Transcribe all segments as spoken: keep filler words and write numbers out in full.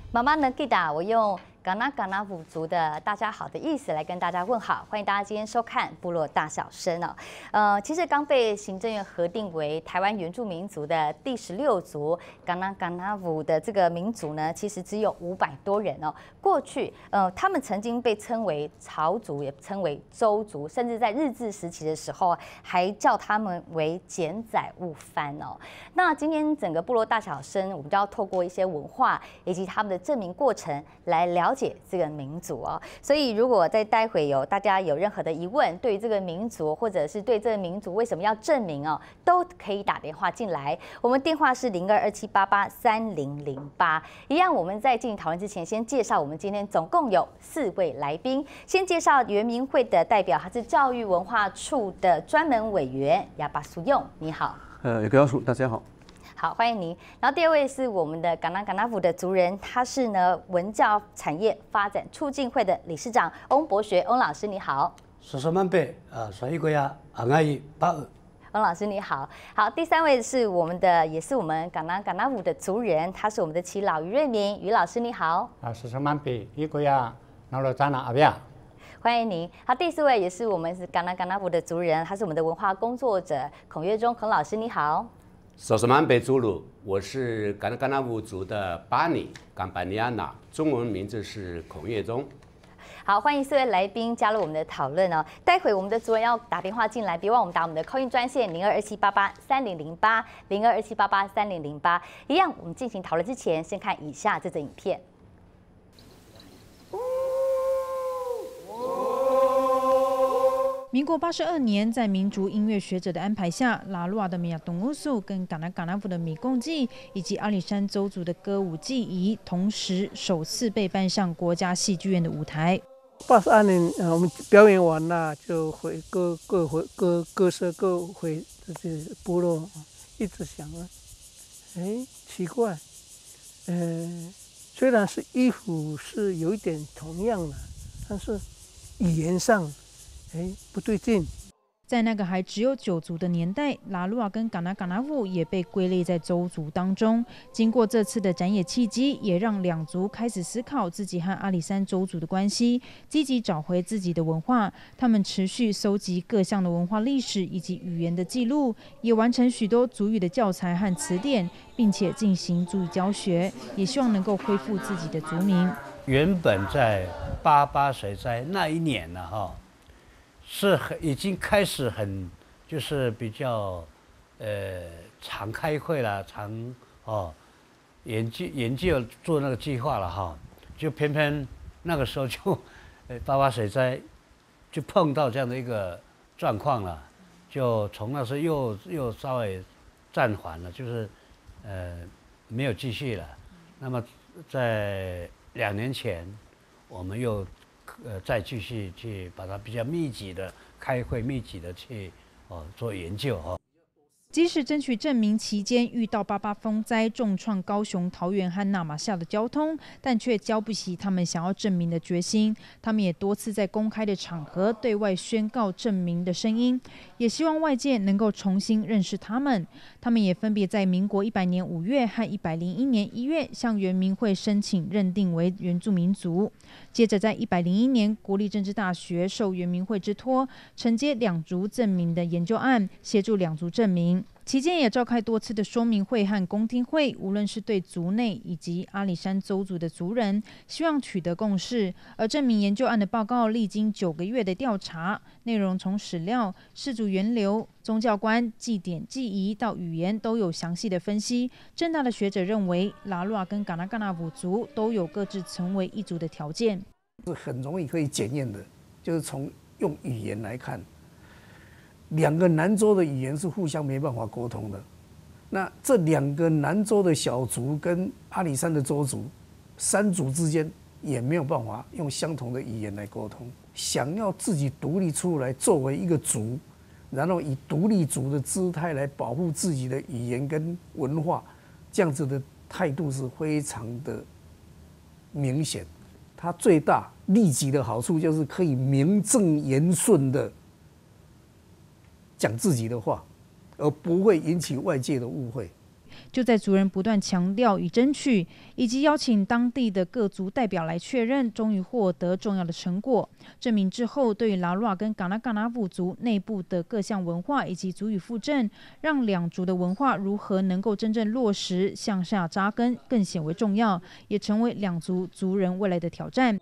妈妈呢，记得我用嘎纳嘎纳舞族的大家好的意思来跟大家问好，欢迎大家今天收看部落大小声哦。呃，其实刚被行政院核定为台湾原住民族的第十六族嘎纳嘎纳舞的这个民族呢，其实只有五百多人哦。过去呃，他们曾经被称为草族，也称为周族，甚至在日治时期的时候还叫他们为简仔务番哦。那今天整个部落大小声，我们就要透过一些文化以及他们的证明过程来了解这个民族哦。所以如果在待会有大家有任何的疑问，对于这个民族或者是对这个民族为什么要证明哦，都可以打电话进来。我们电话是零二二七八八三零零八。一样，我们在进行讨论之前，先介绍我们今天总共有四位来宾。先介绍原民会的代表，他是教育文化处的专门委员亚巴苏用，你好。 呃，有个要素，大家好。 好，欢迎您。然后第二位是我们的嘎纳嘎纳府的族人，他是呢文教产业发展促进会的理事长翁博学，翁老师你好。 说说满北啊，说一个呀，昂阿姨八二。 翁老师你好。好，第三位是我们的，也是我们嘎纳嘎纳府的族人，他是我们的耆老于瑞明，于老师你好。 啊，说说满北一个呀，那罗扎那阿边。 欢迎您。好，第四位也是我们是嘎纳嘎纳府的族人，他是我们的文化工作者孔月忠，孔老师你好。 索什曼北祖鲁，我是嘎纳嘎纳舞族的巴尼冈巴尼亚娜，中文名字是孔月忠。 好，欢迎四位来宾加入我们的讨论哦。待会我们的族人要打电话进来，别忘我们打我们的 call in 专线零二二七八八三零零八零二二七八八三零零八。一样，我们进行讨论之前，先看以下这则影片。 民国八十二年，在民族音乐学者的安排下，拉鲁瓦的米亚东乌素跟嘎纳嘎纳夫的米贡祭以及阿里山邹族的歌舞祭仪，同时首次被搬上国家戏剧院的舞台。 八十二年，呃，我们表演完了，就回各各回各各社各回这些部落，一直想啊，哎，奇怪，呃，虽然是衣服是有一点同样的，但是语言上。哎，不对劲。 在那个还只有九族的年代，拉鲁瓦跟嘎纳嘎纳夫也被归类在邹族当中。经过这次的展演契机，也让两族开始思考自己和阿里山邹族的关系，积极找回自己的文化。他们持续搜集各项的文化历史以及语言的记录，也完成许多族语的教材和词典，并且进行族语教学，也希望能够恢复自己的族名。 原本在八八水灾那一年呢，哈。是很已经开始很就是比较呃常开会了，常哦研究研究做那个计划了哈，就偏偏那个时候就呃八八水灾就碰到这样的一个状况了，就从那时候又又稍微暂缓了，就是呃没有继续了。那么在两年前，我们又。呃，再继续去把它比较密集的开会，密集的去哦做研究哦。 即使争取证明期间遇到八八风灾重创高雄、桃园和那玛夏的交通，但却浇不熄他们想要证明的决心。他们也多次在公开的场合对外宣告证明的声音，也希望外界能够重新认识他们。他们也分别在民国一百年五月和一百零一年一月向原民会申请认定为原住民族。接着在一百零一年，国立政治大学受原民会之托，承接两族证明的研究案，协助两族证明。期间也召开多次的说明会和公听会，无论是对族内以及阿里山邹族的族人，希望取得共识。而证明研究案的报告历经九个月的调查，内容从史料、氏族源流、宗教观、祭典、祭仪到语言都有详细的分析。政大的学者认为，拉鲁瓦跟嘎纳嘎纳夫族都有各自成为一族的条件， 是很容易可以检验的，就是从用语言来看。两个南州的语言是互相没办法沟通的，那这两个南州的小族跟阿里山的邹族，三族之间也没有办法用相同的语言来沟通。想要自己独立出来作为一个族，然后以独立族的姿态来保护自己的语言跟文化，这样子的态度是非常的明显。它最大立即的好处就是可以名正言顺的讲自己的话，而不会引起外界的误会。 就在族人不断强调与争取，以及邀请当地的各族代表来确认，终于获得重要的成果。证明之后，对于拉鲁瓦跟嘎纳嘎纳布族内部的各项文化以及族语复振，让两族的文化如何能够真正落实向下扎根，更显为重要，也成为两族族人未来的挑战。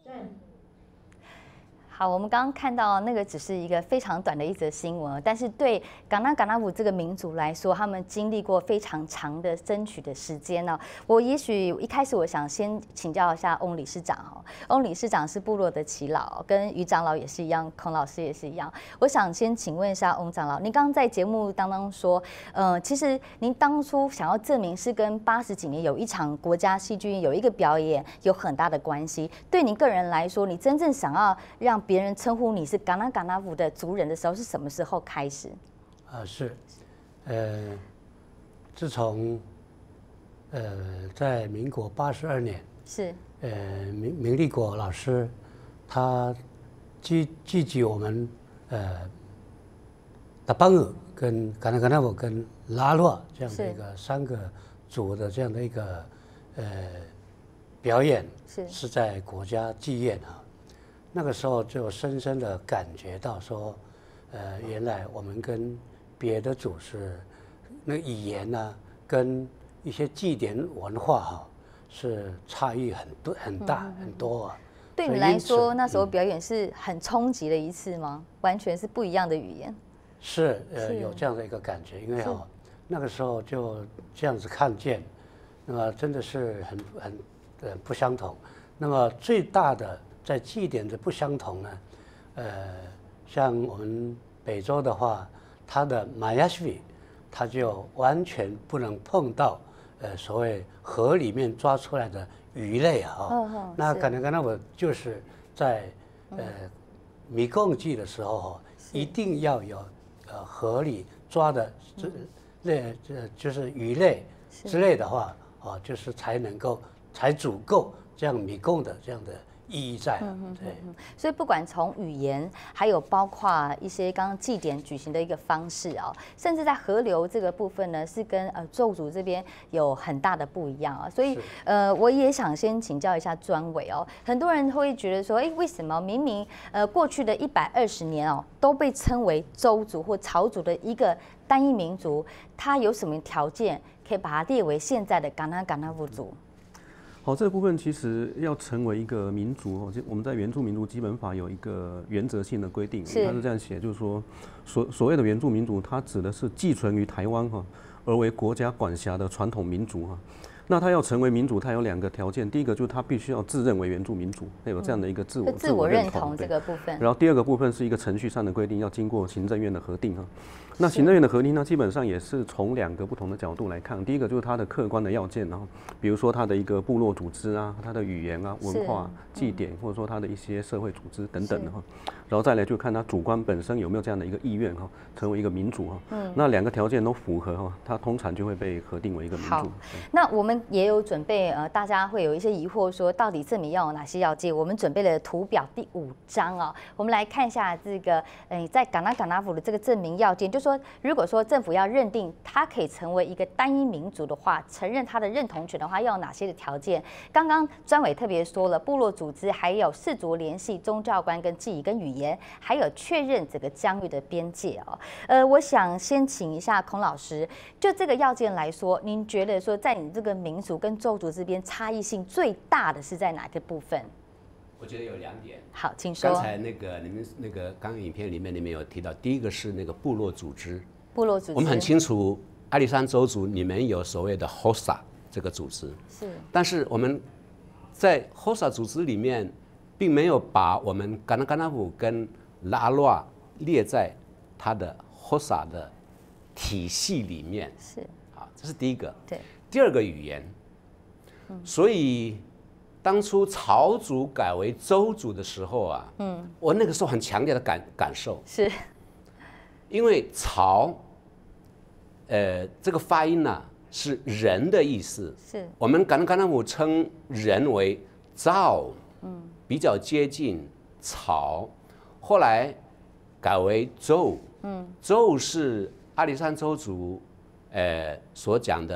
好，我们刚刚看到那个只是一个非常短的一则新闻，但是对嘎纳嘎纳布这个民族来说，他们经历过非常长的争取的时间呢。我也许一开始我想先请教一下翁理事长哦，翁理事长是部落的耆老，跟于长老也是一样，孔老师也是一样。我想先请问一下翁长老，您刚刚在节目当中说，呃，其实您当初想要证明是跟八十几年有一场国家戏剧院有一个表演有很大的关系。对您个人来说，你真正想要让别人称呼你是嘎纳嘎纳布的族人的时候，是什么时候开始？ 啊，是，呃，自从呃在民国八十二年， 是， 呃明明立国老师他聚聚集我们呃达邦尔跟嘎纳嘎纳布跟拉洛这样的一个三个组的这样的一个呃表演， 是是在国家剧院啊。那个时候就深深的感觉到说，呃，原来我们跟别的组是那个语言呢、啊，跟一些祭典文化哈、啊，是差异很多很大、嗯、很多啊。 对你来说，那时候表演是很冲击的一次吗？嗯、完全是不一样的语言。 是，呃，有这样的一个感觉，因为哦，那个时候就这样子看见，那么真的是很很呃不相同。那么最大的。在祭典的不相同呢，呃，像我们北州的话，它的马亚西比，它就完全不能碰到，呃，所谓河里面抓出来的鱼类啊、哦。哦哦那可能跟那我就是在呃米贡季的时候，一定要有呃河里抓的这类这就是鱼类之类的话，哦，就是才能够才足够这样米贡的这样的。意义在，对， 所以不管从语言，还有包括一些刚刚祭典举行的一个方式啊、哦，甚至在河流这个部分呢，是跟呃咒族这边有很大的不一样啊。所以呃，我也想先请教一下专委哦，很多人会觉得说，哎，为什么明明呃过去的一百二十年哦，都被称为周族或草族的一个单一民族，它有什么条件可以把它列为现在的嘎纳嘎纳布族？ 好，这个部分其实要成为一个民族，我们在原住民族基本法有一个原则性的规定，它是这样写，就是说，所所谓的原住民族，它指的是寄存于台湾哈，而为国家管辖的传统民族哈。那他要成为民主，他有两个条件，第一个就是他必须要自认为原住民族，他有这样的一个自我、 嗯、自我认同这个部分。 然后第二个部分是一个程序上的规定，要经过行政院的核定哈。那行政院的核定呢，基本上也是从两个不同的角度来看。第一个就是它的客观的要件，然后比如说它的一个部落组织啊，它的语言啊、文化、祭典，或者说它的一些社会组织等等的哈。然后再来就看它主观本身有没有这样的一个意愿哈，成为一个民主哈。嗯。那两个条件都符合哈，它通常就会被核定为一个民主。 好，那我们也有准备呃，大家会有一些疑惑说，到底证明要有哪些要件？我们准备了图表第五章啊、哦，我们来看一下这个，呃，在嘎纳嘎纳府的这个证明要件，就说如果说政府要认定它可以成为一个单一民族的话，承认它的认同权的话，要有哪些的条件？刚刚专委特别说了，部落组织，还有氏族联系、宗教观跟记忆跟语言，还有确认整个疆域的边界哦。呃，我想先请一下孔老师，就这个要件来说，您觉得说在你这个民族跟州族这边差异性最大的是在哪个部分？ 我觉得有两点。 好，请说。 刚才那个你们那个刚刚影片里面你们有提到，第一个是那个部落组织。 部落组织。 我们很清楚，阿里山州族你们有所谓的 H O S A 这个组织。 是。但是我们在 H O S A 组织里面，并没有把我们嘎纳嘎纳夫跟拉洛列在它的 H O S A 的体系里面。 是。 啊，这是第一个。 对。 第二个语言。嗯、所以。当初草族改为州族的时候啊，嗯，我那个时候很强烈的感感受， 是， 因为草，呃，这个发音呢、啊、是人的意思， 是， 我们嘎纳嘎纳姆称人为造，嗯，比较接近草，后来改为州，嗯，州是阿里山州族，呃所讲的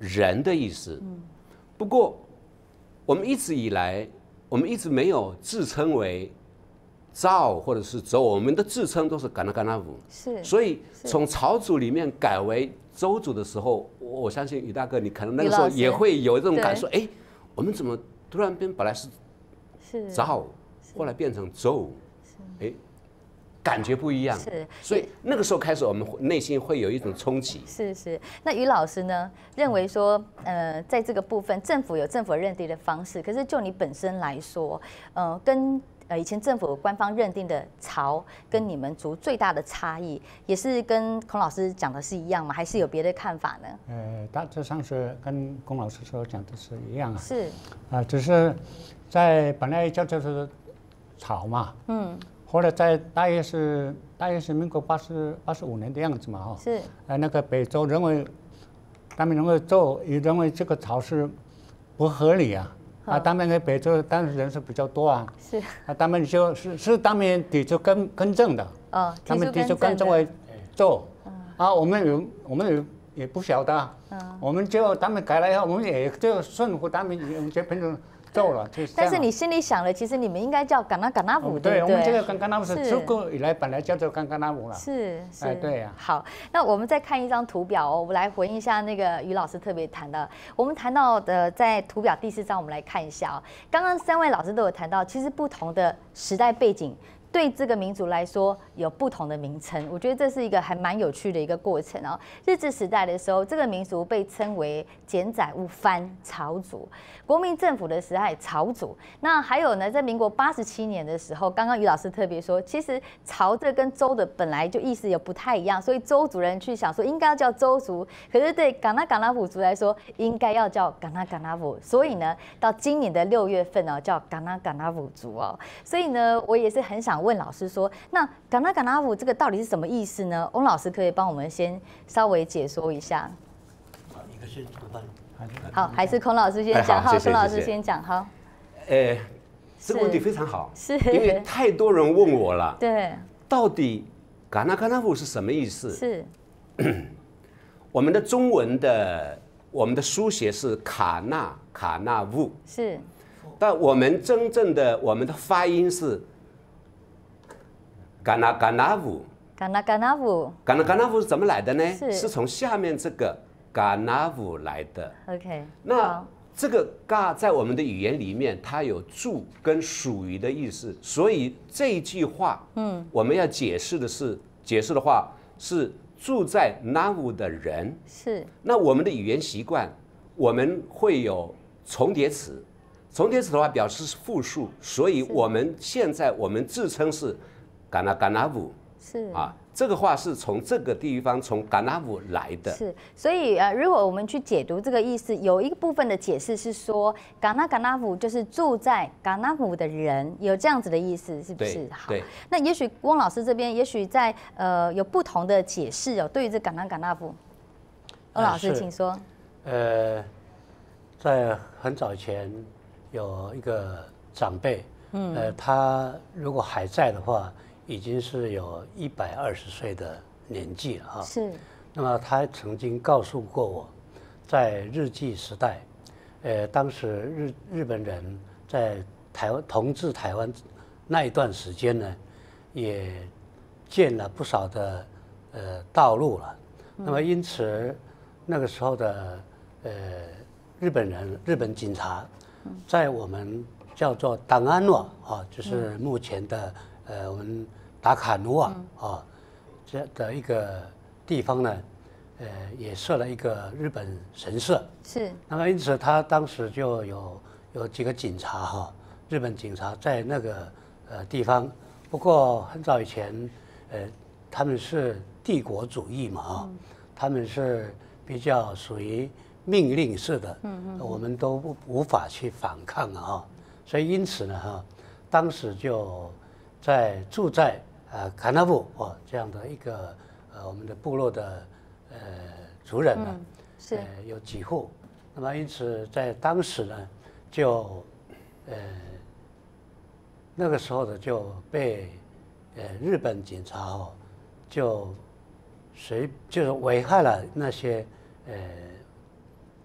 人的意思。不过我们一直以来，我们一直没有自称为赵或者是周，我们的自称都是噶纳噶纳夫。 是， 所以从朝族里面改为周族的时候，我相信于大哥，你可能那个时候也会有这种感受，哎，我们怎么突然变本来是赵，后来变成周，哎，感觉不一样。 是， 所以那个时候开始，我们内心会有一种冲击。 是是，那于老师呢，认为说，呃，在这个部分，政府有政府认定的方式，可是就你本身来说，呃，跟呃以前政府官方认定的朝跟你们族最大的差异，也是跟孔老师讲的是一样吗？还是有别的看法呢？ 呃，大致上是跟龚老师所讲的是一样啊。 是。 啊，只是在本来叫做是朝嘛，嗯，后来在大约是大约是民国八十八十五年的样子嘛，哈。 是。 呃，那个北周认为，他们认为周也认为这个朝是不合理啊。啊，他们在北周当时人是比较多啊， 是啊，他们就是是他们提出更更正的， 哦， 他们提出更正为周，啊，我们有我们有也不晓得，嗯，我们就他们改了以后，我们也就顺服他们，我们就变成周了，就是。 但是你心里想了，其实你们应该叫噶纳噶纳夫， 对， 对不对？ 我们这个噶纳夫是自古以来本来叫做噶纳夫了， 是是， 哎，对呀。 好，那我们再看一张图表哦，我们来回应一下那个于老师特别谈的，我们谈到的在图表第四张，我们来看一下哦。刚刚三位老师都有谈到，其实不同的时代背景。对这个民族来说有不同的名称，我觉得这是一个还蛮有趣的一个过程哦。日治时代的时候，这个民族被称为简载物番朝族，国民政府的时代朝族。那还有呢，在民国八十七年的时候，刚刚于老师特别说，其实朝这跟周的本来就意思也不太一样，所以周族人去想说应该要叫周族，可是对噶纳噶纳夫族来说，应该要叫噶纳噶纳夫，所以呢，到今年的六月份呢、哦，叫噶纳噶纳夫族哦。所以呢，我也是很想问老师说，那噶纳噶纳夫这个到底是什么意思呢？翁老师可以帮我们先稍微解说一下。 一个是主办， 好，还是孔老师先讲。好，孔老师先讲。好。 呃，这个问题非常好， 是因为太多人问我了。 对。 到底噶纳噶纳夫是什么意思？ 是。 我们的中文的我们的书写是卡纳卡纳夫。 是。 但我们真正的我们的发音是。噶纳噶纳夫， 噶纳噶纳夫， 噶纳噶纳夫是怎么来的呢？ 是, 是从下面这个噶纳夫来的。 OK， 那这个噶在我们的语言里面，它有住跟属于的意思，所以这一句话，嗯，我们要解释的是，解释的话是住在那夫的人。 是。那我们的语言习惯，我们会有重叠词，重叠词的话表示是复数，所以我们现在我们自称是。噶纳噶纳夫是啊，这个话是从这个地方从噶纳夫来的。 是，所以呃，如果我们去解读这个意思，有一个部分的解释是说，噶纳噶纳夫就是住在噶纳夫的人，有这样子的意思，是不是？好，那也许翁老师这边，也许在呃有不同的解释哦，对于这噶纳噶纳夫，翁老师请说。 呃，在很早以前有一个长辈，嗯，呃，他如果还在的话。已经是有一百二十岁的年纪了哈。 是。 那么他曾经告诉过我，在日据时代，呃，当时日日本人在台湾统治台湾那一段时间呢，也建了不少的呃道路了。那么因此那个时候的呃日本人日本警察，在我们叫做档案诺啊，就是目前的。呃，我们达卡努瓦啊，这的一个地方呢，呃，也设了一个日本神社。 是。 那么因此，他当时就有有几个警察哈，日本警察在那个呃地方。不过很早以前，呃，他们是帝国主义嘛啊，嗯、他们是比较属于命令式的，嗯嗯，我们都无无法去反抗啊。所以因此呢哈，当时就。在住在呃卡纳夫哦这样的一个呃我们的部落的呃族人呢， 嗯、是、 呃、有几户，那么因此在当时呢，就呃那个时候的就被呃日本警察哦就随就是危害了那些呃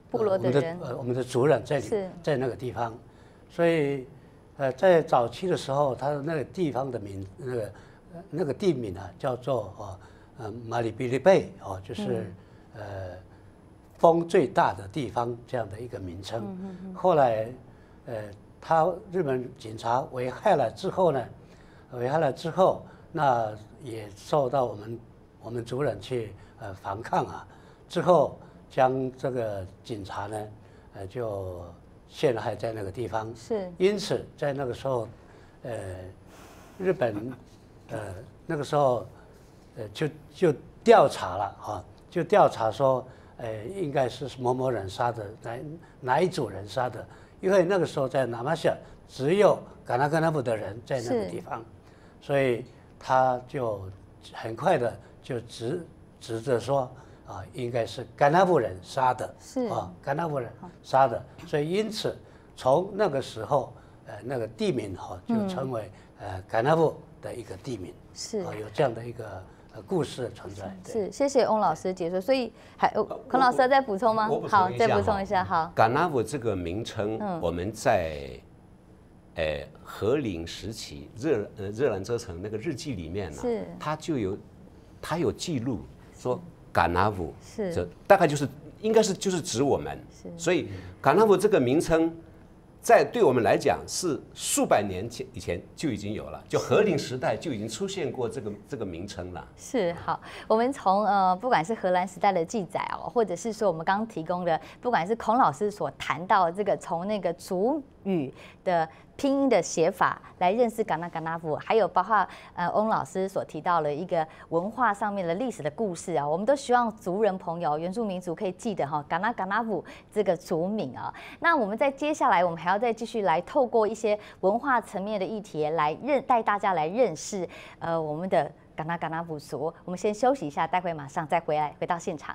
部落的人， 呃，我们的族人在里，在那个地方，所以，呃，在早期的时候，它那个地方的名，那个那个地名啊，叫做哦，呃，马里比利贝哦，就是、嗯、呃，风最大的地方这样的一个名称。嗯嗯嗯后来，呃，他日本警察危害了之后呢，危害了之后，那也受到我们我们族人去呃反抗啊，之后。将这个警察呢，呃，就陷害在那个地方。 是。 因此，在那个时候，呃，日本，呃，那个时候，呃，就就调查了啊，就调查说，呃，应该是某某人杀的，哪哪一组人杀的？因为那个时候在那玛夏只有嘎纳格纳布的人在那个地方，所以他就很快的就指指着说。啊，应该是甘纳布人杀的， 是啊，甘纳布人杀的，所以因此从那个时候，呃，那个地名哈、就成为、嗯、呃甘纳布的一个地名， 是啊，有这样的一个呃故事存在。 是，谢谢翁老师解说。所以还有孔老师要再补充吗？好，再补充一下。好， 甘纳布这个名称，嗯、我们在呃和林时期热呃热兰遮城那个日记里面呢、啊， 是它就有它有记录说。嘎纳布是， 这大概就是应该是就是指我们，所以嘎纳布这个名称，在对我们来讲是数百年前以前就已经有了，就和林时代就已经出现过这个这个名称了。 是好，我们从呃不管是荷兰时代的记载哦，或者是说我们刚刚提供的，不管是孔老师所谈到这个从那个族语的。拼音的写法来认识嘎纳嘎纳布，还有包括呃翁老师所提到了一个文化上面的历史的故事啊，我们都希望族人朋友、原住民族可以记得哈嘎纳嘎纳布这个族名啊。那我们在接下来，我们还要再继续来透过一些文化层面的议题来认带大家来认识呃我们的嘎纳嘎纳布族。我们先休息一下，待会马上再回来回到现场。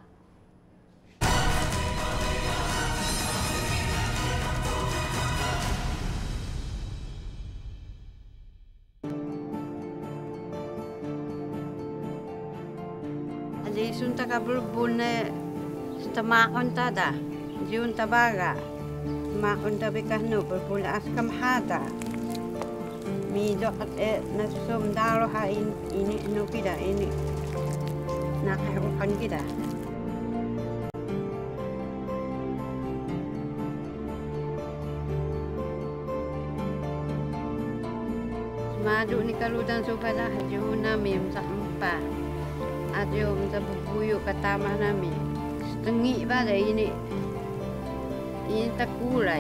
Sunta ka bulbul na sa maon tada, jiun tabaga, maon tabi kahno bulbul as kamhata. Mido at eh nasusum dalo ha ini ino kita ini nakahukan kita. Madu ni kaludan supaya jiun namin sa empat. At yung sa bubuyo katama namin, tengi ba da ini, ini takulay.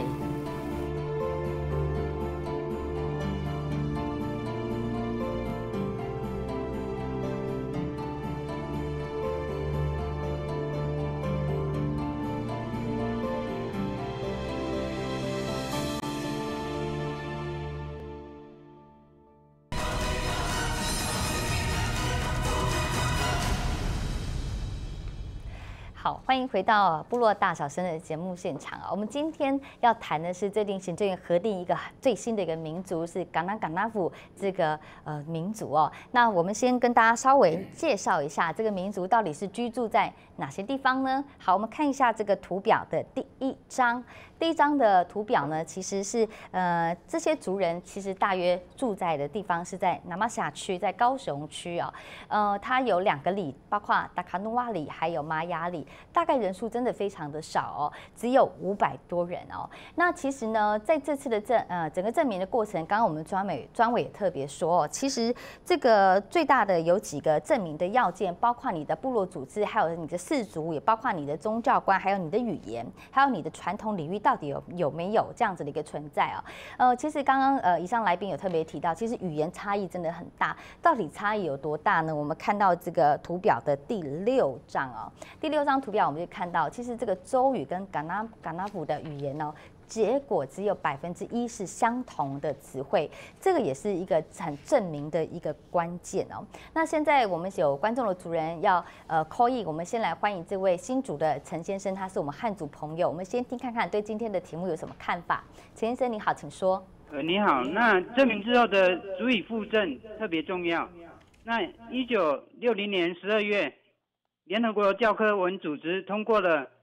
好，欢迎回到部落大小声的节目现场啊！我们今天要谈的是最近行政院核定一个最新的一个民族是嘎纳嘎纳布这个呃民族哦。那我们先跟大家稍微介绍一下这个民族到底是居住在哪些地方呢？好，我们看一下这个图表的第一张。第一张的图表呢，其实是呃这些族人其实大约住在的地方是在那玛夏区，在高雄区啊、哦。呃，它有两个里，包括达卡努瓦里还有玛雅里，大概人数真的非常的少哦，只有五百多人哦。那其实呢，在这次的证呃整个证明的过程，刚刚我们专委专委也特别说哦，其实这个最大的有几个证明的要件，包括你的部落组织，还有你的氏族，也包括你的宗教观，还有你的语言，还有你的传统领域到底有有没有这样子的一个存在啊？呃，其实刚刚呃以上来宾有特别提到，其实语言差异真的很大，到底差异有多大呢？我们看到这个图表的第六张哦，第六张图表我们就看到，其实这个周语跟嘎纳嘎纳布的语言哦。结果只有百分之一是相同的词汇，这个也是一个很证明的一个关键哦。那现在我们有观众的族人要呃 call in， 我们先来欢迎这位新竹的陈先生，他是我们汉族朋友，我们先听看看对今天的题目有什么看法。陈先生你好，请说。 呃，你好，那证明之后的族语复证特别重要。那一九六零年十二月，联合国教科文组织通过了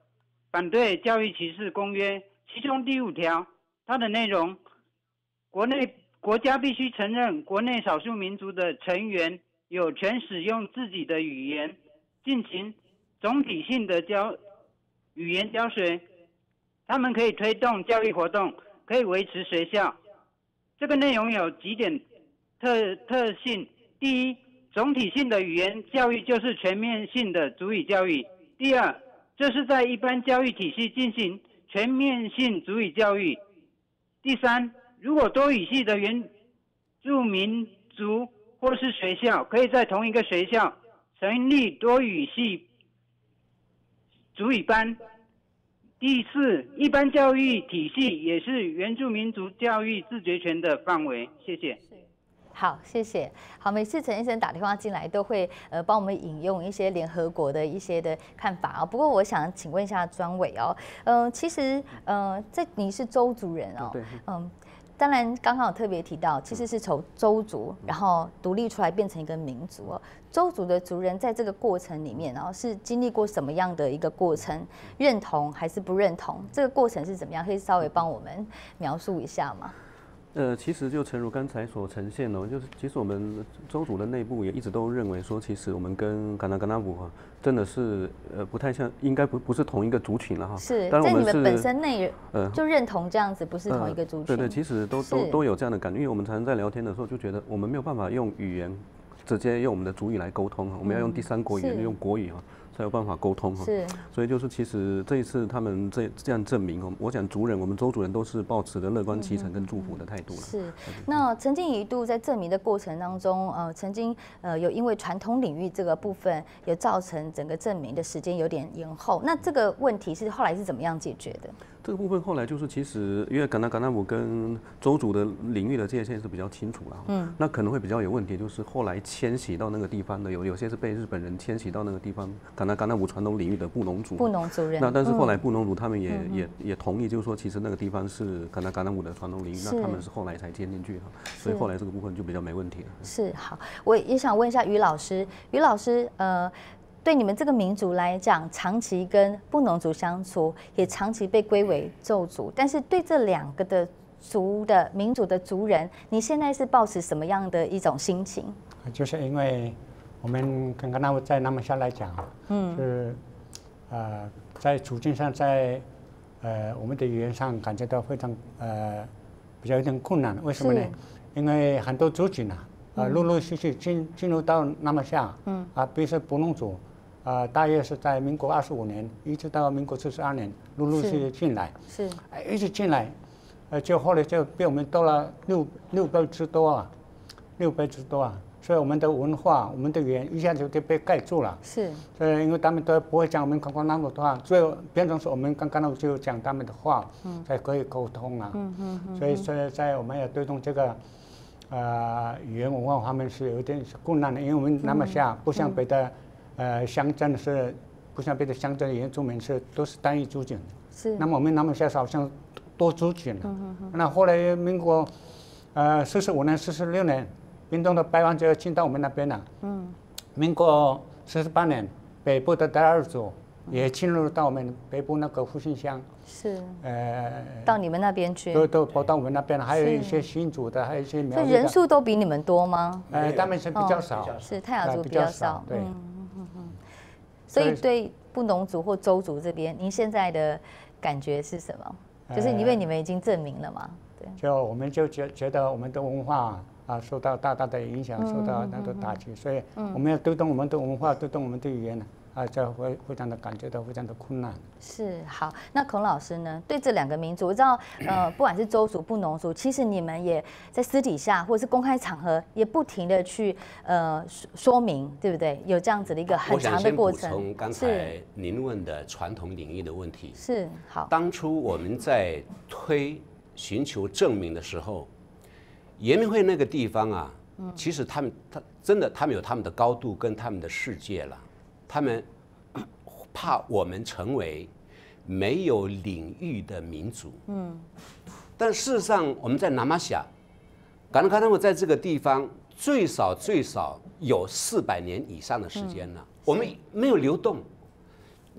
反对教育歧视公约，其中第五条，它的内容，国内国家必须承认国内少数民族的成员有权使用自己的语言，进行总体性的教语言教学，他们可以推动教育活动，可以维持学校。这个内容有几点特特性：第一，总体性的语言教育就是全面性的族语教育；第二，这是在一般教育体系进行全面性族语教育；第三，如果多语系的原住民族或是学校可以在同一个学校成立多语系族语班。第四，一般教育体系也是原住民族教育自决权的范围。谢谢。 好，谢谢。好，每次陈医生打电话进来，都会呃帮我们引用一些联合国的一些的看法啊。不过我想请问一下专委哦，嗯、呃，其实呃，这你是邹族人哦， 对， 嗯。当然，刚刚有特别提到，其实是从邹族，然后独立出来变成一个民族哦。邹族的族人在这个过程里面，然后是经历过什么样的一个过程？认同还是不认同？这个过程是怎么样？可以稍微帮我们描述一下吗？ 呃，其实就诚如刚才所呈现哦，就是其实我们邹族的内部也一直都认为说，其实我们跟噶纳噶纳布哈真的是呃不太像，应该不不是同一个族群了哈。 是， 当然我们是在你们本身内呃就认同这样子，不是同一个族群。 呃、对对，其实都都都有这样的感觉，因为我们常常在聊天的时候就觉得我们没有办法用语言直接用我们的族语来沟通，我们要用第三国语言，用国语哈。才有办法沟通哈， 是， 所以就是其实这一次他们这这样证明哦，我想族人，我们邹族人都是抱持着乐观其成跟祝福的态度了。 是，那曾经一度在证明的过程当中，呃，曾经呃有因为传统领域这个部分有造成整个证明的时间有点延后，那这个问题是后来是怎么样解决的？ 这个部分后来就是其实因为噶纳噶纳姆跟邹族的领域的界限是比较清楚了，嗯，那可能会比较有问题，就是后来迁徙到那个地方的有有些是被日本人迁徙到那个地方噶纳噶纳姆传统领域的布农族， 布农族人， 那但是后来布农族他们也、嗯、也也同意，就是说其实那个地方是噶纳噶纳姆的传统领域，那他们是后来才迁进去哈，所以后来这个部分就比较没问题了。 是，好，我也想问一下于老师，于老师，呃。对你们这个民族来讲，长期跟布农族相处，也长期被归为邹族，但是对这两个的族的民族的族人，你现在是抱持什么样的一种心情？ 就是因为我们跟刚刚在那么下来讲，嗯，是呃在处境上，在呃我们的语言上感觉到非常呃比较有点困难。为什么呢？因为很多族群啊，呃陆陆续续进进入到那么下，嗯啊，比如说布农族。呃，大约是在民国二十五年，一直到民国四十二年，陆陆续续进来， 是， 一直进来，呃，就后来就比我们多了六六倍之多啊，六倍之多啊，所以我们的文化、我们的语言一下就就被盖住了。 是， 所以因为他们都不会讲我们刚刚那么多话，最后变成是我们刚刚那就讲他们的话，嗯，才可以沟通啊。嗯嗯嗯。所以所以在我们要推动这个，呃，语言文化方面是有点困难的，因为我们那么下不像别的。呃，乡镇是不像别的乡镇原住民是都是单一族群， 是。 那么我们那么下好像多族群了。嗯嗯、那后来民国呃四十五年、四十六年，屏东的百万就要进到我们那边了。嗯。民国四十八年，北部的第二族也进入到我们北部那个复兴乡。 是。 呃。 到你们那边去。 都都跑到我们那边了，还有一些新族的，还有一些苗栗的。 所以人数都比你们多吗？ 呃，他们是比较少。 哦、是泰雅族比较少。 对。 嗯所以对布农族或邹族这边，您现在的感觉是什么？就是因为你们已经证明了嘛，对。 就我们就觉觉得我们的文化啊受到大大的影响，受到那个打击，所以我们要推动我们的文化，推动我们的语言啊，就会非常的感觉到非常的困难。 是，好，那孔老师呢？对这两个民族，我知道，呃，不管是邹族、布农族，其实你们也在私底下或者是公开场合，也不停的去呃说明，对不对？有这样子的一个很长的过程。 我想先补充刚才您问的传统领域的问题。 是，好。 当初我们在推寻求证明的时候，延明会那个地方啊，嗯、其实他们他真的他们有他们的高度跟他们的世界了。他们怕我们成为没有领域的民族，嗯，但事实上我们在南马夏，噶纳噶纳姆在这个地方最少最少有四百年以上的时间了，嗯、我们没有流动，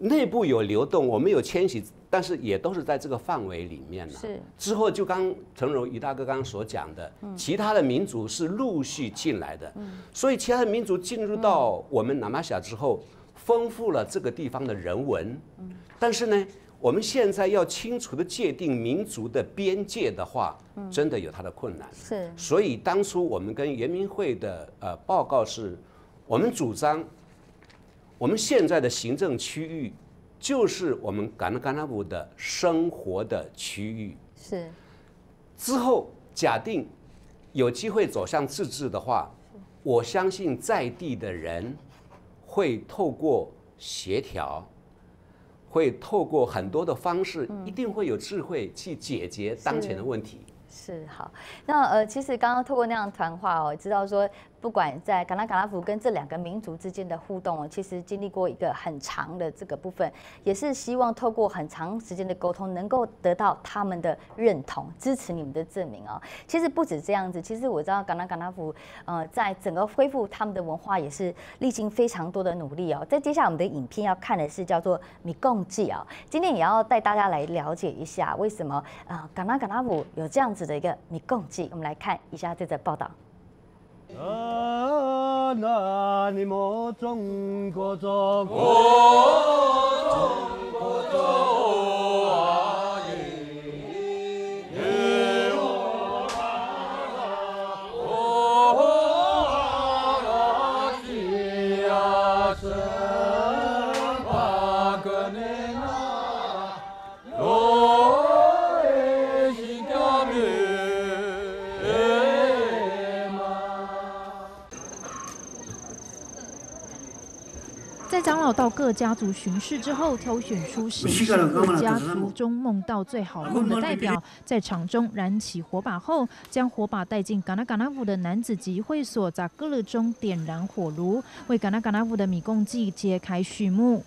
内部有流动，我们有迁徙，但是也都是在这个范围里面了。 是之后就刚陈荣于大哥刚刚所讲的，嗯、其他的民族是陆续进来的，嗯、所以其他的民族进入到我们南马夏之后，丰富了这个地方的人文。嗯、但是呢，我们现在要清楚的界定民族的边界的话，嗯、真的有它的困难。 是， 所以当初我们跟原民会的呃报告是，我们主张。我们现在的行政区域，就是我们噶纳噶纳布的生活的区域。 是。 之后假定有机会走向自治的话，我相信在地的人会透过协调，会透过很多的方式，嗯、一定会有智慧去解决当前的问题。 是好，那呃，其实刚刚透过那样谈话哦，知道说，不管在噶纳噶纳夫跟这两个民族之间的互动哦，其实经历过一个很长的这个部分，也是希望透过很长时间的沟通，能够得到他们的认同，支持你们的证明哦。其实不止这样子，其实我知道噶纳噶纳夫呃，在整个恢复他们的文化也是历经非常多的努力哦。在接下来我们的影片要看的是叫做米贡记哦，今天也要带大家来了解一下为什么呃噶纳噶纳夫有这样子的一个米贡记，我们来看一下这则报道。 啊，那你们中国中国中国中啊耶耶哦啊哦啊西呀什巴格内那罗耶西加米。 在长老到各家族巡视之后，挑选出谁是各家族中梦到最好梦的代表，在场中燃起火把后，将火把带进噶纳噶纳夫的男子集会所扎格勒中点燃火炉，为噶纳噶纳夫的米贡祭揭开序幕。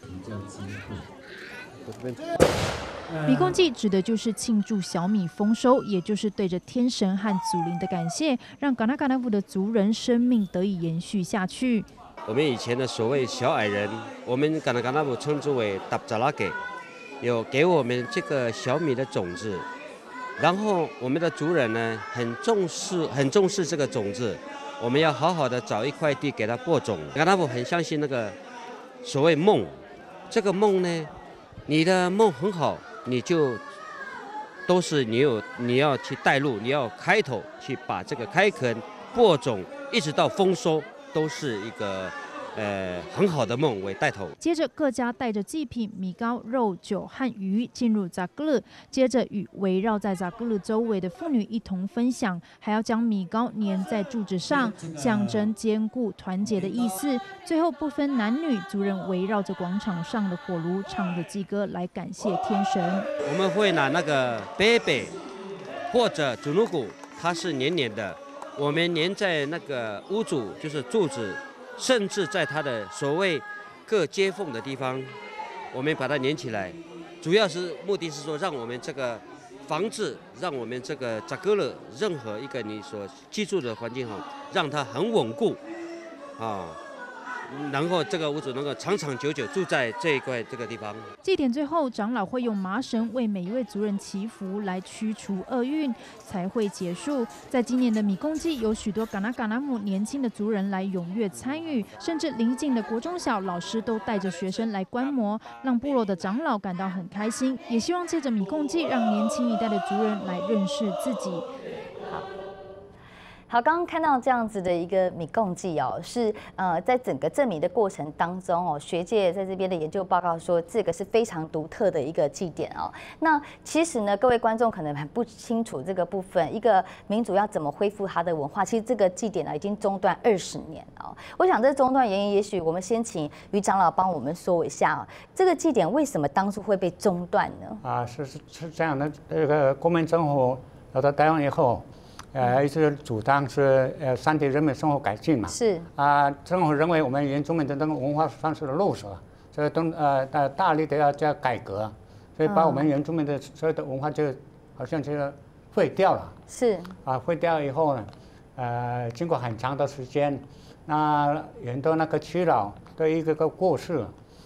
米贡祭指的就是庆祝小米丰收，也就是对着天神和祖灵的感谢，让噶纳噶纳夫的族人生命得以延续下去。 我们以前的所谓小矮人，我们噶纳噶纳布称之为达扎拉给，有给我们这个小米的种子，然后我们的族人呢很重视很重视这个种子，我们要好好的找一块地给它播种。噶纳布很相信那个所谓梦，这个梦呢，你的梦很好，你就都是你有你要去带路，你要开头去把这个开垦播种，一直到丰收。都是一个呃很好的梦为带头。 接着各家带着祭品、米糕、肉、酒和鱼进入扎格勒，接着与围绕在扎格勒周围的妇女一同分享，还要将米糕粘在柱子上，象征坚固团结的意思。最后不分男女，族人围绕着广场上的火炉，唱着祭歌来感谢天神。 我们会拿那个贝贝或者祖努古，它是黏黏的。我们粘在那个屋主，就是柱子，甚至在它的所谓各接缝的地方，我们把它粘起来。主要是目的是说，让我们这个房子，让我们这个扎格勒任何一个你所居住的环境哈，让它很稳固，啊。然后这个屋主能够长长久久住在这一块这个地方。 祭典最后，长老会用麻绳为每一位族人祈福，来驱除厄运，才会结束。在今年的米贡祭，有许多噶纳噶纳姆年轻的族人来踊跃参与，甚至邻近的国中小老师都带着学生来观摩，让部落的长老感到很开心，也希望借着米贡祭，让年轻一代的族人来认识自己。 好。好，刚刚看到这样子的一个米贡祭哦，是呃，在整个证明的过程当中哦，学界在这边的研究报告说，这个是非常独特的一个祭典哦。那其实呢，各位观众可能很不清楚这个部分，一个民族要怎么恢复它的文化，其实这个祭典呢已经中断二十年哦。我想这中断原因，也许我们先请于长老帮我们说一下哦，这个祭典为什么当初会被中断呢？ 啊，是是是这样的，这个国民政府来到台湾以后。呃，一直主张是呃山地人民生活改进嘛， 是啊，政府认为我们原住民的那个文化方式的落实，所以都呃大大力的要加改革，所以把我们原住民的所有的文化就好像就废掉了。 是啊，废掉以后呢，呃，经过很长的时间，那很多那个耆老都一个个过世，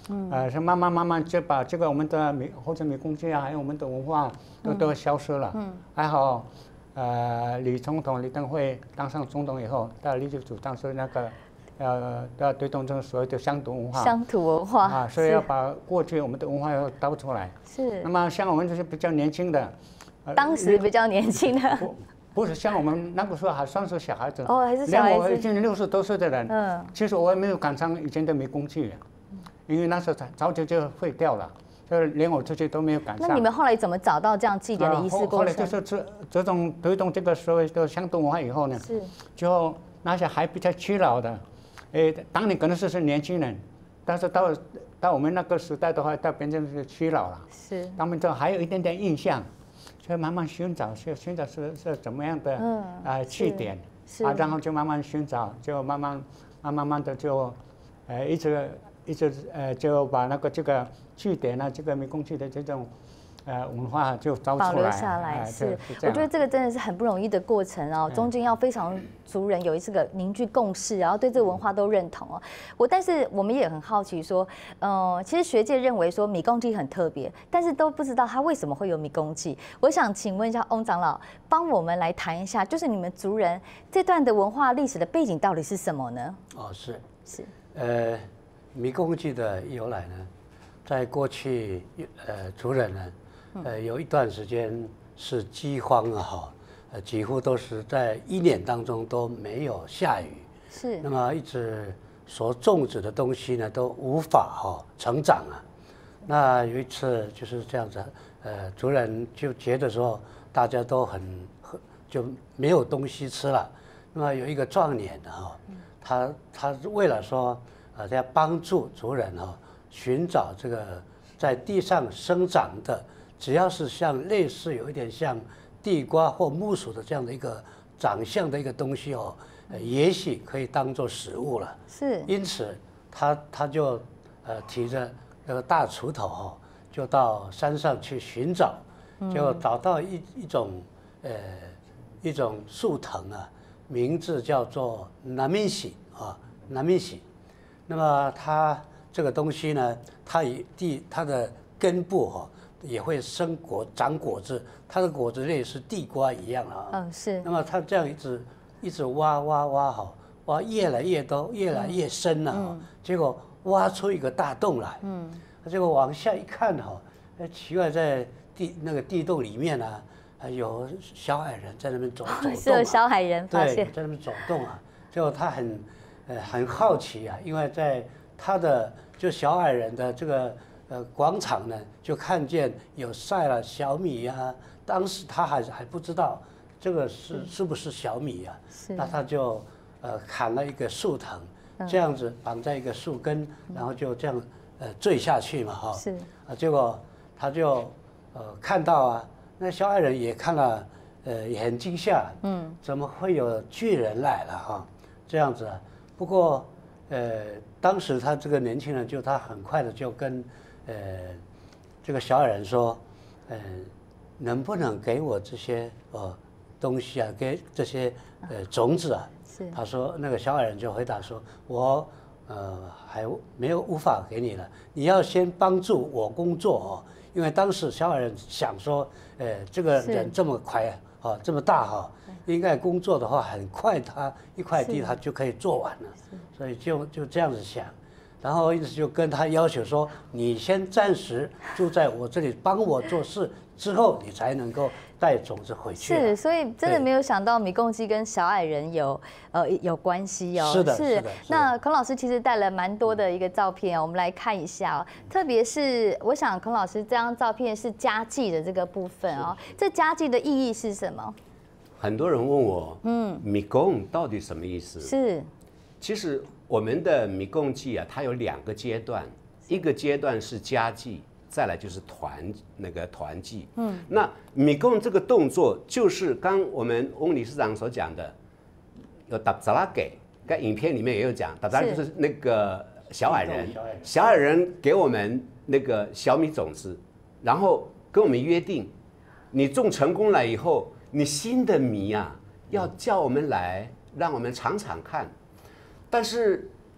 嗯，呃，是慢慢慢慢就把这个我们的米或者米工具啊，还有我们的文化都、嗯、都消失了。嗯，还好，呃，李总统李登辉当上总统以后，他立即主张是那个。呃，要推动这个所谓的乡土文化， 乡土文化啊，所以要把过去我们的文化要倒出来。 是。 那么像我们这些比较年轻的， 呃、当时比较年轻的， 不不是像我们那个时候还算是小孩子。 哦，还是小孩子。 连我已经六十多岁的人，嗯，其实我也没有赶上以前的迷宫剧，因为那时候早就就废掉了，就是连我自己都没有赶上。 那你们后来怎么找到这样祭典的仪式过程？ 后来就是这这种推动这个所谓的乡土文化以后呢， 是， 就那些还比较屈老的。诶，当年可能是是年轻人，但是到到我们那个时代的话，到变成是屈老了。 是。 他们就还有一点点印象，所以慢慢寻找，去寻找是是怎么样的嗯啊起点，啊，然后就慢慢寻找，就慢慢慢慢慢的就，呃，一直一直呃就把那个这个据点啊，这个迷宫剧的这种。呃，文化就招出来， 保留下来是，我觉得这个真的是很不容易的过程哦，中间要非常族人有一这个凝聚共识，然后对这个文化都认同哦。我但是我们也很好奇说，呃，其实学界认为说米公祭很特别，但是都不知道它为什么会有米公祭。我想请问一下翁长老，帮我们来谈一下，就是你们族人这段的文化历史的背景到底是什么呢？ 哦，是是， 呃，米公祭的由来呢，在过去呃族人呢。呃，有一段时间是饥荒啊，哈，呃，几乎都是在一年当中都没有下雨， 是。 那么一直所种植的东西呢都无法哈、哦、成长啊。那有一次就是这样子，呃，族人就觉得说大家都很就没有东西吃了。那么有一个壮年的哈，他他为了说呃要帮助族人哈、哦、寻找这个在地上生长的。只要是像类似有一点像地瓜或木薯的这样的一个长相的一个东西哦，呃、也许可以当做食物了。 是。 因此他他就呃提着那个大锄头哦，就到山上去寻找，就找到一一种呃一种树藤啊，名字叫做南米喜啊，南米喜。那么它这个东西呢，它以地它的根部哈、哦。也会生果长果子，它的果子类似地瓜一样啊。 嗯，是。那么它这样一直一直挖挖挖好，挖越来越多，越来越深了、啊嗯。结果挖出一个大洞来。嗯。结果往下一看哈、啊，奇怪，在地那个地洞里面呢、啊，有小矮人在那边走走动、啊。 是有小矮人发现。 对，在那边走动啊。结果他很呃很好奇啊，因为在他的就小矮人的这个。呃，广场呢，就看见有晒了小米呀、啊。当时他还还不知道这个是是不是小米呀、啊，那他就呃砍了一个树藤，这样子绑在一个树根，然后就这样呃坠下去嘛，哈。 是。 啊，结果他就呃看到啊，那小矮人也看了，呃也很惊吓，嗯，怎么会有巨人来了哈？这样子啊。不过呃，当时他这个年轻人就他很快的就跟。呃，这个小矮人说，呃，能不能给我这些呃东西啊，给这些呃种子啊？ 是。 他说，那个小矮人就回答说，我呃还没有无法给你了，你要先帮助我工作哦，因为当时小矮人想说，呃，这个人这么快啊，哦这么大哈、哦，应该工作的话很快，他一块地他就可以做完了，所以就就这样子想。然后因此就跟他要求说，你先暂时住在我这里，帮我做事，之后你才能够带种子回去。 是，所以真的没有想到米贡基跟小矮人有呃有关系哦。 是的，是的。 那孔老师其实带了蛮多的一个照片哦，我们来看一下哦。特别是我想孔老师这张照片是家祭的这个部分哦，这家祭的意义是什么？ 很多人问我，嗯，米贡到底什么意思？ 是， 其实。我们的米贡祭啊，它有两个阶段，一个阶段是家祭，再来就是团那个团祭。嗯，那米贡这个动作就是刚我们翁理事长所讲的，有达扎拉给，在影片里面也有讲，达扎拉就是那个小矮人，小矮人给我们那个小米种子，然后跟我们约定，你种成功了以后，你新的米啊要叫我们来，让我们尝尝看。但是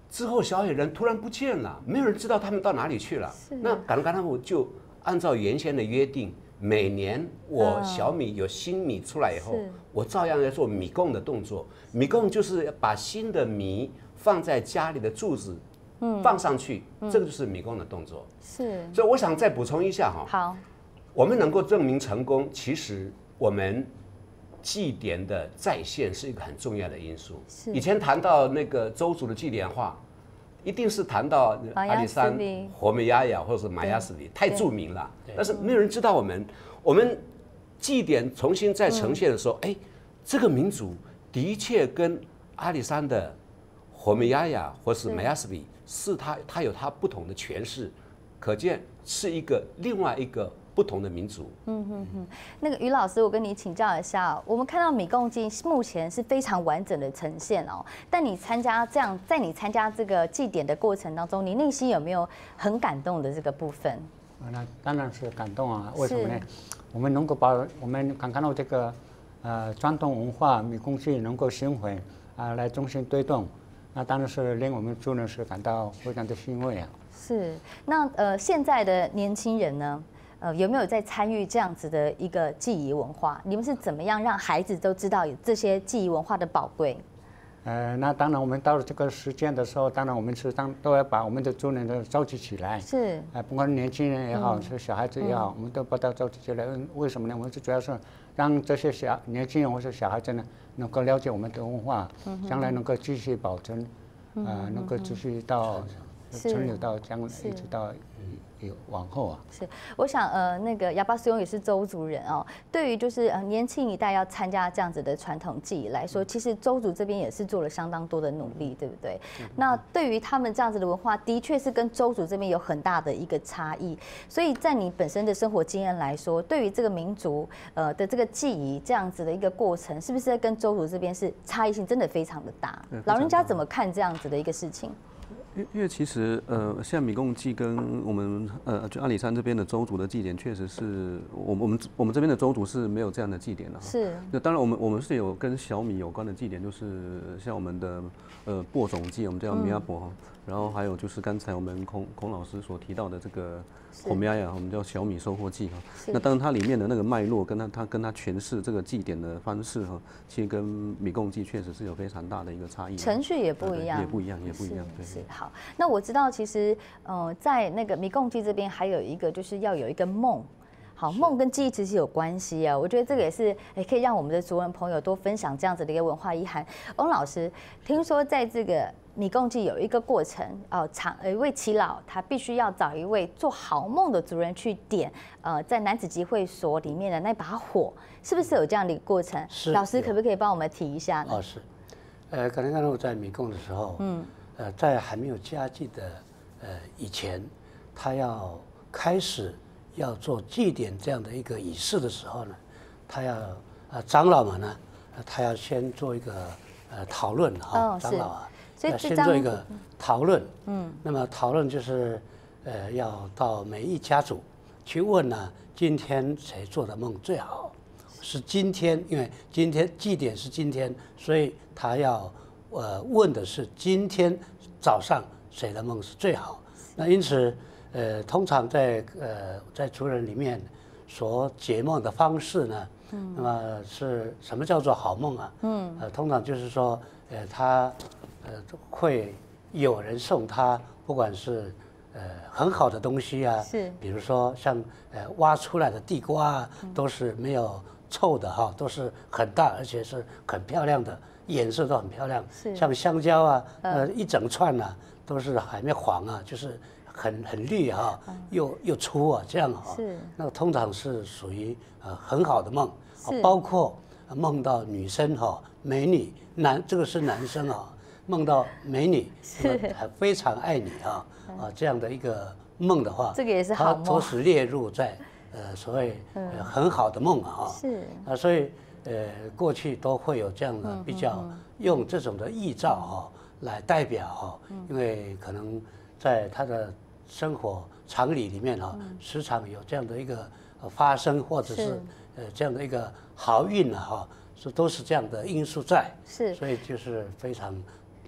之后小矮人突然不见了，没有人知道他们到哪里去了。那噶纳噶纳布就按照原先的约定，每年我小米有新米出来以后，我照样要做米供的动作。米供就是把新的米放在家里的柱子，放上去，这个就是米供的动作。 是， 所以我想再补充一下哈。 好， 我们能够证明成功，其实我们祭典的再现是一个很重要的因素。以前谈到那个周族的祭典化，一定是谈到阿里山、活美亚亚或者是玛雅斯里，太著名了。但是没有人知道我们，我们祭典重新再呈现的时候，哎、嗯，这个民族的确跟阿里山的活美亚亚或是玛雅斯里是它，它有它不同的诠释，可见是一个另外一个不同的民族。 嗯哼哼，那个于老师，我跟你请教一下，我们看到米贡祭目前是非常完整的呈现哦。但你参加这样，在你参加这个祭典的过程当中，你内心有没有很感动的这个部分？ 那当然是感动啊！为什么呢？我们能够把我们看看到这个呃传统文化米贡祭能够巡回啊来中心推动，那当然是令我们族人是感到非常的欣慰啊。 是，那呃现在的年轻人呢？呃，有没有在参与这样子的一个祭仪文化？你们是怎么样让孩子都知道有这些祭仪文化的宝贵？ 呃，那当然，我们到了这个时间的时候，当然我们是当都要把我们的族人都召集起来。是。啊、呃，不管年轻人也好，嗯、是小孩子也好，嗯、我们都把它召集起来。为什么呢？我们是主要是让这些小年轻人或者小孩子呢，能够了解我们的文化，嗯、将来能够继续保存，啊、嗯呃，能够继续到存留到将来一直到。有往后啊， 是，我想呃，那个亚巴斯庸也是周族人哦。对于就是呃年轻一代要参加这样子的传统祭仪来说，其实周族这边也是做了相当多的努力，对不对？那对于他们这样子的文化，的确是跟周族这边有很大的一个差异。所以在你本身的生活经验来说，对于这个民族呃的这个祭仪这样子的一个过程，是不是跟周族这边是差异性真的非常的大？老人家怎么看这样子的一个事情？ 因因为其实呃，像米贡祭跟我们呃就阿里山这边的周族的祭典，确实是我我们我们这边的周族是没有这样的祭典的。是。那当然我们我们是有跟小米有关的祭典，就是像我们的呃播种祭，我们叫米亚播哈。然后还有就是刚才我们孔孔老师所提到的这个红米亚呀，我们叫小米收获祭哈。那当然它里面的那个脉络跟它它跟它诠释这个祭典的方式哈，其实跟米贡祭确实是有非常大的一个差异。 程序也不一样， 也不一样，也不一样。对。 是好。那我知道其实呃在那个米贡祭这边还有一个就是要有一个梦。好，梦跟记忆其实有关系啊，我觉得这个也是也可以让我们的族人朋友多分享这样子的一个文化遗涵。翁老师，听说在这个米贡祭有一个过程哦，长有一位耆老，他必须要找一位做好梦的族人去点呃在男子集会所里面的那把火，是不是有这样的一个过程？ 是。 老师可不可以帮我们提一下呢？ 哦，是。呃，可能刚才我在米贡的时候，嗯，呃，在还没有家祭的呃以前，他要开始。要做祭典这样的一个仪式的时候呢，他要呃长老们呢，他要先做一个呃讨论哈，长老啊，要先做一个讨论，嗯，那么讨论就是呃要到每一家族去问呢，今天谁做的梦最好？是今天，因为今天祭典是今天，所以他要呃问的是今天早上谁的梦是最好？那因此。呃，通常在呃在族人里面所解梦的方式呢，嗯，那么是什么叫做好梦啊？嗯，呃，通常就是说，呃，他呃会有人送他，不管是呃很好的东西啊，是，比如说像呃挖出来的地瓜啊，都是没有臭的哈，都是很大而且是很漂亮的，颜色都很漂亮。是，像香蕉啊，呃一整串呢、啊、都是还没黄啊，就是。很很绿哈、啊，又又粗啊，这样哈、啊，是那个通常是属于呃很好的梦，啊、包括梦到女生哈、啊，美女男这个是男生啊，梦到美女是还非常爱你啊啊这样的一个梦的话， 这个也是好梦， 它都是列入在呃所谓、呃、很好的梦啊，是啊，所以呃过去都会有这样的比较用这种的臆造哈、啊、来代表哈、啊，因为可能在他的生活常理里面哈、啊，时常有这样的一个发生，或者是呃这样的一个好运啊哈，是都是这样的因素在，是，所以就是非常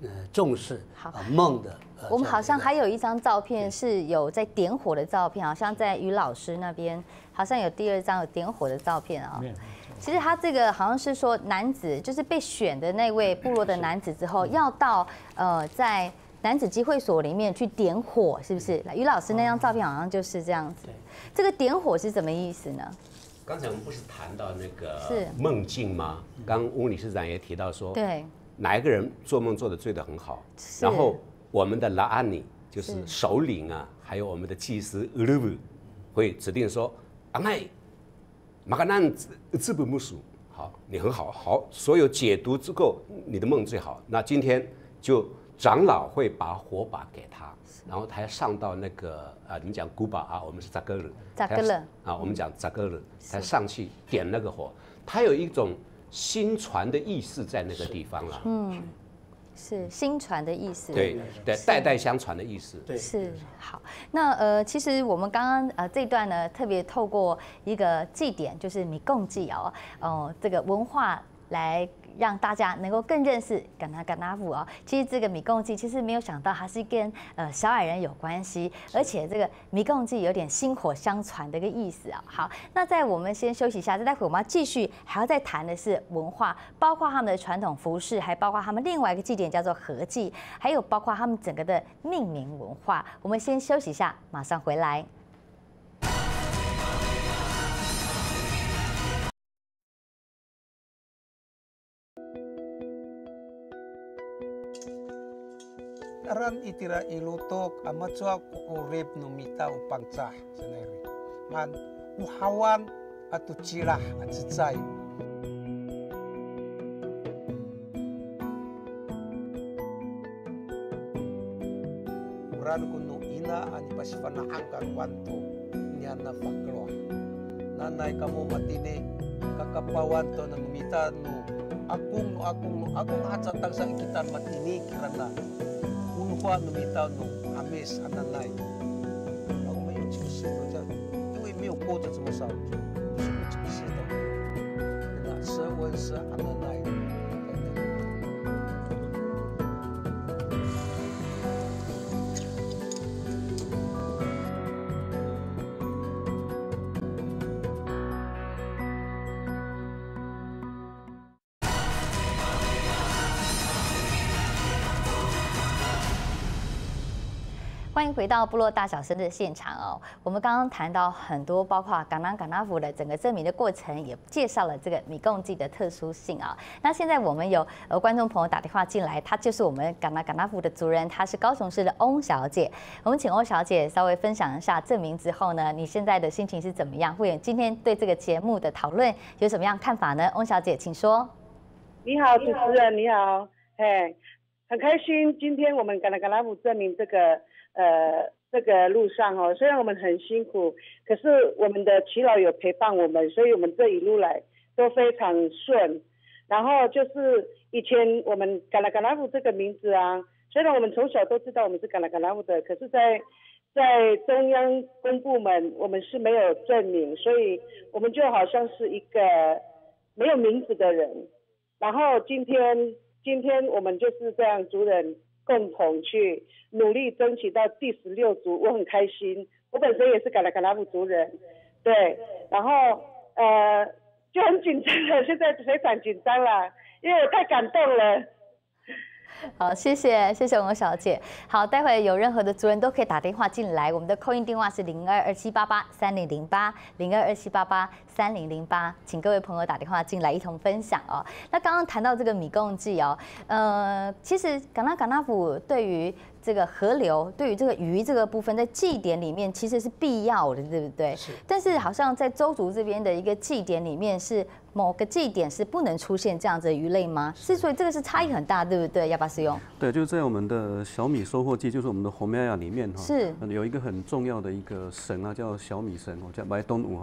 呃重视好啊梦的。呃我们好像这样还有一张照片是有在点火的照片，好像在于老师那边，好像有第二张有点火的照片啊、哦。其实他这个好像是说男子就是被选的那位部落的男子之后，要到呃在男子集会所里面去点火，是不是？于老师那张照片好像就是这样子。这个点火是什么意思呢？ 刚才我们不是谈到那个是梦境吗？刚翁理事长也提到说， 对， 哪一个人做梦做得最得很好，然后我们的拉阿尼就是首领啊，还有我们的祭司乌鲁布会指定说，阿麦马卡南自不木属，好，你很好，好，所有解读之后，你的梦最好。那今天就长老会把火把给他，然后他要上到那个啊，你们讲古巴啊，我们是扎格勒， 扎格勒啊，我们讲扎格勒，他上去点那个火，他有一种新传的意识在那个地方了。 嗯。是新传的意思， 对对，代代相传的意思， 对，是好。那呃，其实我们刚刚呃这一段呢，特别透过一个祭典，就是米贡祭哦，哦，这个文化来让大家能够更认识甘纳甘纳夫哦。其实这个米贡祭，其实没有想到它是跟呃小矮人有关系，而且这个米贡祭有点薪火相传的一个意思啊、哦。好，那在我们先休息一下，待会我们要继续还要再谈的是文化，包括他们的传统服饰，还包括他们另外一个祭典叫做和祭，还有包括他们整个的命名文化。我们先休息一下，马上回来。 Aran itira ilutok amatsua urip numita upangcah sendiri. Man uhawan atau cirah atsitsai. Uran kuno ina ani pasifana angkan wanto niana fakloh. Nanay kamu matini kakapawanto ng mita no akung no akung no akung hatsatang sa ikitan matini kirana. Unuha numita no amis ananay. Ako may yung chikusito dyan. Ito ay may upo dyan sa masaw. Gusto mo chikusito. Na sa wan sa ananay. 欢迎回到部落大小声的现场哦。我们刚刚谈到很多，包括冈南冈纳夫的整个证明的过程，也介绍了这个米贡祭的特殊性啊。那现在我们有呃观众朋友打电话进来，他就是我们冈南冈纳夫的族人，她是高雄市的翁小姐。我们请翁小姐稍微分享一下证明之后呢，你现在的心情是怎么样？会有今天对这个节目的讨论有什么样看法呢？翁小姐，请说。 你好，主持人，你好，嘿，很开心，今天我们冈南冈纳夫证明这个。呃，这个路上哦，虽然我们很辛苦，可是我们的耆老有陪伴我们，所以我们这一路来都非常顺。然后就是以前我们冈南冈纳夫这个名字啊，虽然我们从小都知道我们是冈南冈纳夫的，可是在在中央公部门我们是没有证明，所以我们就好像是一个没有名字的人。然后今天今天我们就是这样族人。共同去努力争取到第十六族，我很开心。我本身也是冈南冈纳夫族人，对，然后呃就很紧张了，现在非常紧张了，因为我太感动了。 好，谢谢谢谢翁小姐。好，待会有任何的族人都可以打电话进来，我们的扣印电话是零二二七八八三零零八零二二七八八三零零八，请各位朋友打电话进来一同分享哦。那刚刚谈到这个米贡祭哦，呃，其实冈南冈纳夫对于这个河流，对于这个鱼这个部分，在祭典里面其实是必要的，对不对？是。但是好像在邹族这边的一个祭典里面，是某个祭典是不能出现这样子的鱼类吗？是，所以这个是差异很大，对不对？要不要使用？ 对，就是在我们的小米收获季，就是我们的红苗亚里面哈， 是有一个很重要的一个神啊，叫小米神哦，叫白东武哈。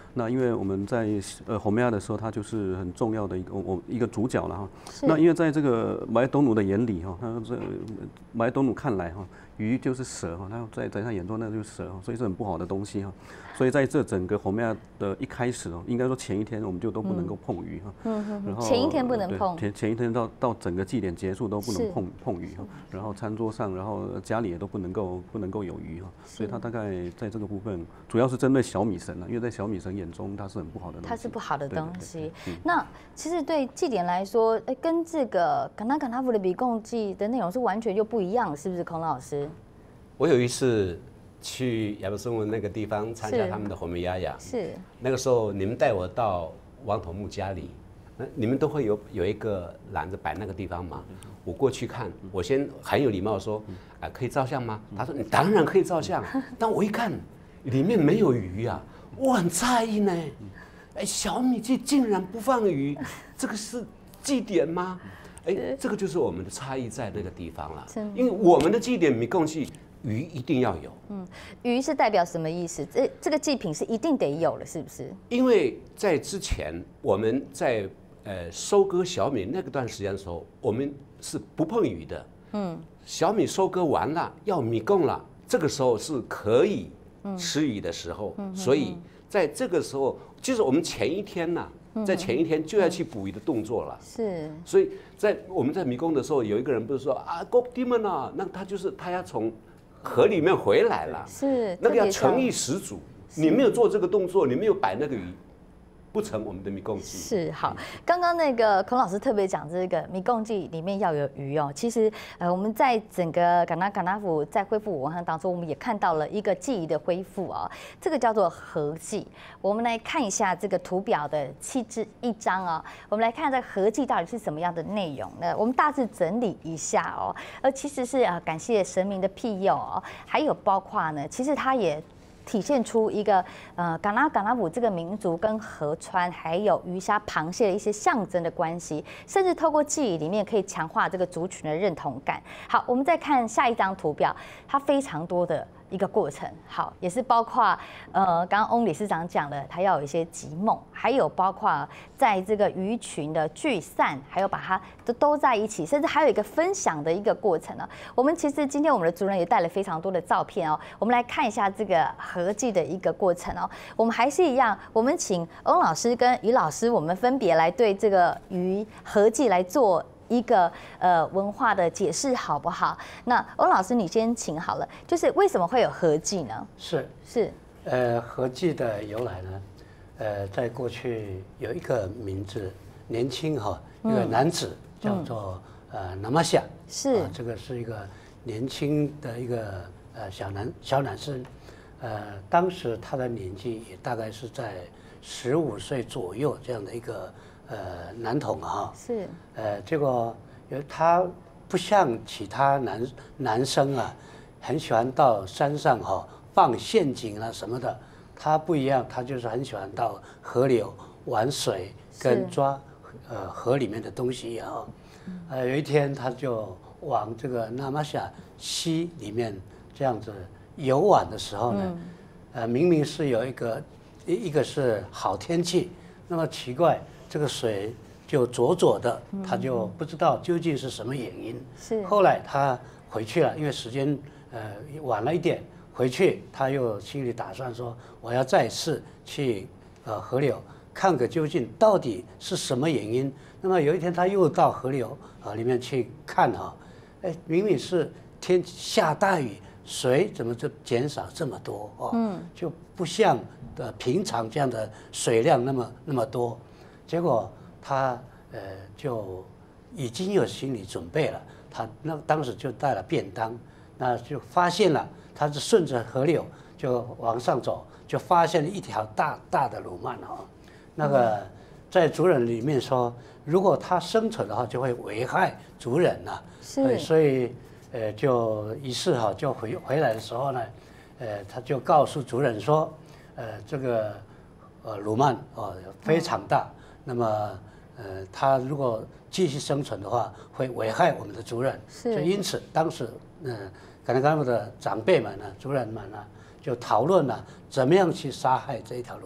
那因为我们在呃红梅亚的时候，它就是很重要的一个我一个主角了哈。 是那因为在这个马来东努的眼里哈，他这马来东努看来哈，鱼就是蛇哈，他在在他眼中那就是蛇，所以是很不好的东西哈。所以在这整个红梅亚的一开始哦，应该说前一天我们就都不能够碰鱼哈。 嗯嗯然后前一天不能碰。 前前一天到到整个祭典结束都不能是碰碰鱼哈。然后餐桌上，然后家里也都不能够不能够有鱼哈。所以他大概在这个部分，主要是针对小米神了，因为在小米神眼中它是很不好的东西。 它是不好的东西。 对对对嗯、 那其实对祭典来说，哎，跟这个卡纳卡纳夫的比贡祭的内容是完全就不一样，是不是，孔老师？ 我有一次去亚伯松文那个地方参加他们的红梅亚雅， 是那个时候你们带我到王头目家里，那你们都会有有一个篮子摆那个地方嘛？我过去看，我先很有礼貌说，啊，可以照相吗？他说你当然可以照相，但我一看里面没有鱼啊，我很诧异呢。哎，小米祭竟然不放鱼，这个是祭典吗？哎，这个就是我们的差异在那个地方了。因为我们的祭典米贡祭鱼一定要有。 嗯，鱼是代表什么意思？这这个祭品是一定得有了，是不是？ 因为在之前我们在呃收割小米那个段时间的时候，我们是不碰鱼的。嗯，小米收割完了要米贡了，这个时候是可以吃鱼的时候，嗯、所以在这个时候，就是我们前一天呐、啊，在前一天就要去捕鱼的动作了。 是， 所以在我们在迷宫的时候，有一个人不是说啊，哥弟们啊，那他就是他要从河里面回来了， 是那个要诚意十足。你没有做这个动作，你没有摆那个鱼，不成我们的迷贡祭。 是好，刚刚那个孔老师特别讲这个迷贡祭里面要有鱼哦。其实呃，我们在整个卡纳卡纳府在恢复文化当中，我们也看到了一个记忆的恢复哦。这个叫做合祭。我们来看一下这个图表的七至一章哦。我们来看这合祭到底是什么样的内容呢？我们大致整理一下哦。呃，其实是呃感谢神明的庇佑哦，还有包括呢，其实它也体现出一个呃卡纳卡纳府这个民族跟河川还有鱼虾螃蟹的一些象征的关系，甚至透过记忆里面可以强化这个族群的认同感。好，我们再看下一张图表，它非常多的一个过程，好，也是包括呃，刚刚翁理事长讲的，他要有一些集梦，还有包括在这个鱼群的聚散，还有把它都都在一起，甚至还有一个分享的一个过程呢。我们其实今天我们的主任也带了非常多的照片哦，我们来看一下这个合祭的一个过程哦。我们还是一样，我们请翁老师跟于老师，我们分别来对这个鱼合祭来做一个呃文化的解释好不好？那翁老师你先请好了，就是为什么会有合祭呢？ 是是， 呃，合祭的由来呢，呃，在过去有一个名字，年轻哈、哦、一个男子、嗯、叫做呃南玛夏， 是、 啊，这个是一个年轻的一个呃小男小男生，呃，当时他的年纪也大概是在十五岁左右这样的一个。呃，男童啊， 是， 呃，结果有他不像其他男男生啊，很喜欢到山上哈、哦、放陷阱啊什么的，他不一样，他就是很喜欢到河流玩水跟抓呃河里面的东西啊、哦。呃，有一天他就往这个纳玛夏溪里面这样子游玩的时候呢，嗯、呃，明明是有一个一一个是好天气，那么奇怪。这个水就浊浊的，他就不知道究竟是什么原因。 是。 后来他回去了，因为时间呃晚了一点，回去他又心里打算说，我要再次去呃河流看个究竟，到底是什么原因。那么有一天他又到河流啊、呃、里面去看哈、啊，哎，明明是天下大雨，水怎么就减少这么多哦？嗯，就不像呃平常这样的水量那么那么多。结果他呃就已经有心理准备了，他那当时就带了便当，那就发现了，他是顺着河流就往上走，就发现了一条大大的鲁曼哦，那个在族人里面说，如果他生存的话，就会危害族人呐、啊， 是， 所以呃就于是哈就回回来的时候呢，呃他就告诉族人说，呃这个呃鲁曼哦非常大。那么，呃，他如果继续生存的话，会危害我们的族人。 是。 所以因此，当时，嗯、呃，卡纳卡纳夫的长辈们呢，族人们呢，就讨论了怎么样去杀害这一条鲁曼。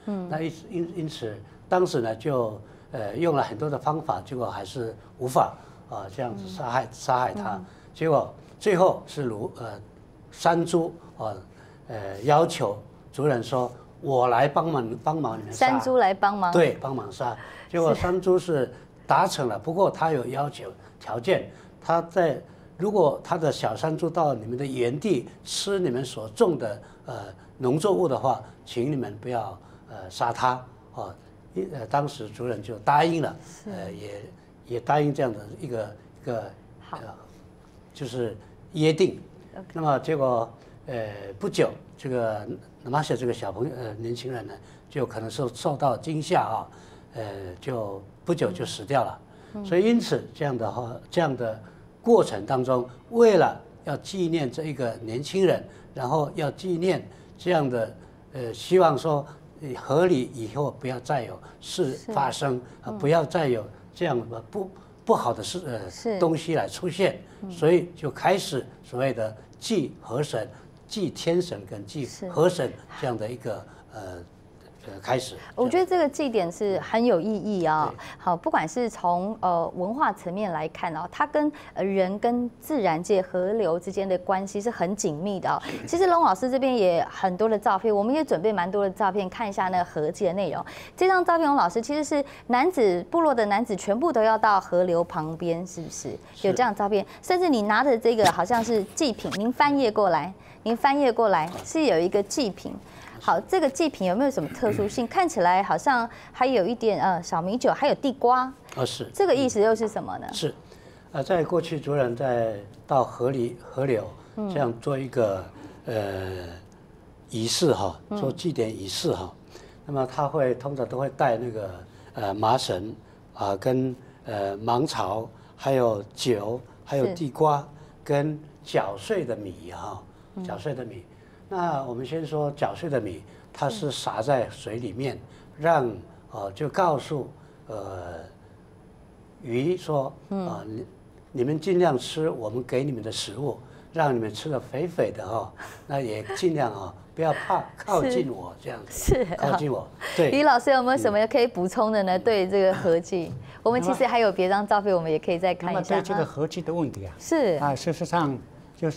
嗯，那因因因此当时呢就呃用了很多的方法，结果还是无法啊这样子杀害杀害他，结果最后是卢呃山猪啊呃要求族人说，我来帮忙帮忙你们杀， 山猪来帮忙， 对，帮忙杀，结果山猪是达成了，不过他有要求条件，他在。如果他的小山猪到你们的园地吃你们所种的呃农作物的话，请你们不要呃杀它哦。呃，当时主人就答应了，呃，也也答应这样的一个一个呃，就是约定。那么结果呃不久，这个那玛夏这个小朋友呃年轻人呢，就可能受受到惊吓啊，呃，就不久就死掉了。所以因此这样的话，这样的。过程当中，为了要纪念这一个年轻人，然后要纪念这样的，呃，希望说河里以后不要再有事发生，啊，不要再有这样的不不好的事呃东西来出现，所以就开始所谓的祭河神、祭天神跟祭河神这样的一个呃。开始， 我觉得这个祭典是很有意义啊。好，不管是从呃文化层面来看哦，它跟人跟自然界河流之间的关系是很紧密的哦。其实龙老师这边也很多的照片，我们也准备蛮多的照片，看一下那个河祭的内容。这张照片，龙老师其实是男子部落的男子全部都要到河流旁边，是不是？有这样的照片，甚至你拿的这个好像是祭品，您翻页过来，您翻页过来是有一个祭品。好，这个祭品有没有什么特殊性？看起来好像还有一点呃小米酒，还有地瓜。 哦，是。 这个意思又是什么呢？ 是，呃，在过去族人在到河里河流这样做一个呃仪式哈，做祭典仪式哈，那么他会通常都会带那个呃麻绳啊，跟呃芒草，还有酒，还有地瓜，跟搅碎的米哈，搅碎的米。那我们先说搅碎的米，它是撒在水里面，让呃就告诉呃鱼说啊，你你们尽量吃我们给你们的食物，让你们吃得肥肥的哈，那也尽量啊不要怕靠近我这样子， 是靠近我。对， 李老师有没有什么可以补充的呢？对这个河祭，我们其实还有别张照片，我们也可以再看一下。 那么对这个河祭的问题啊， 是啊，事实上就是。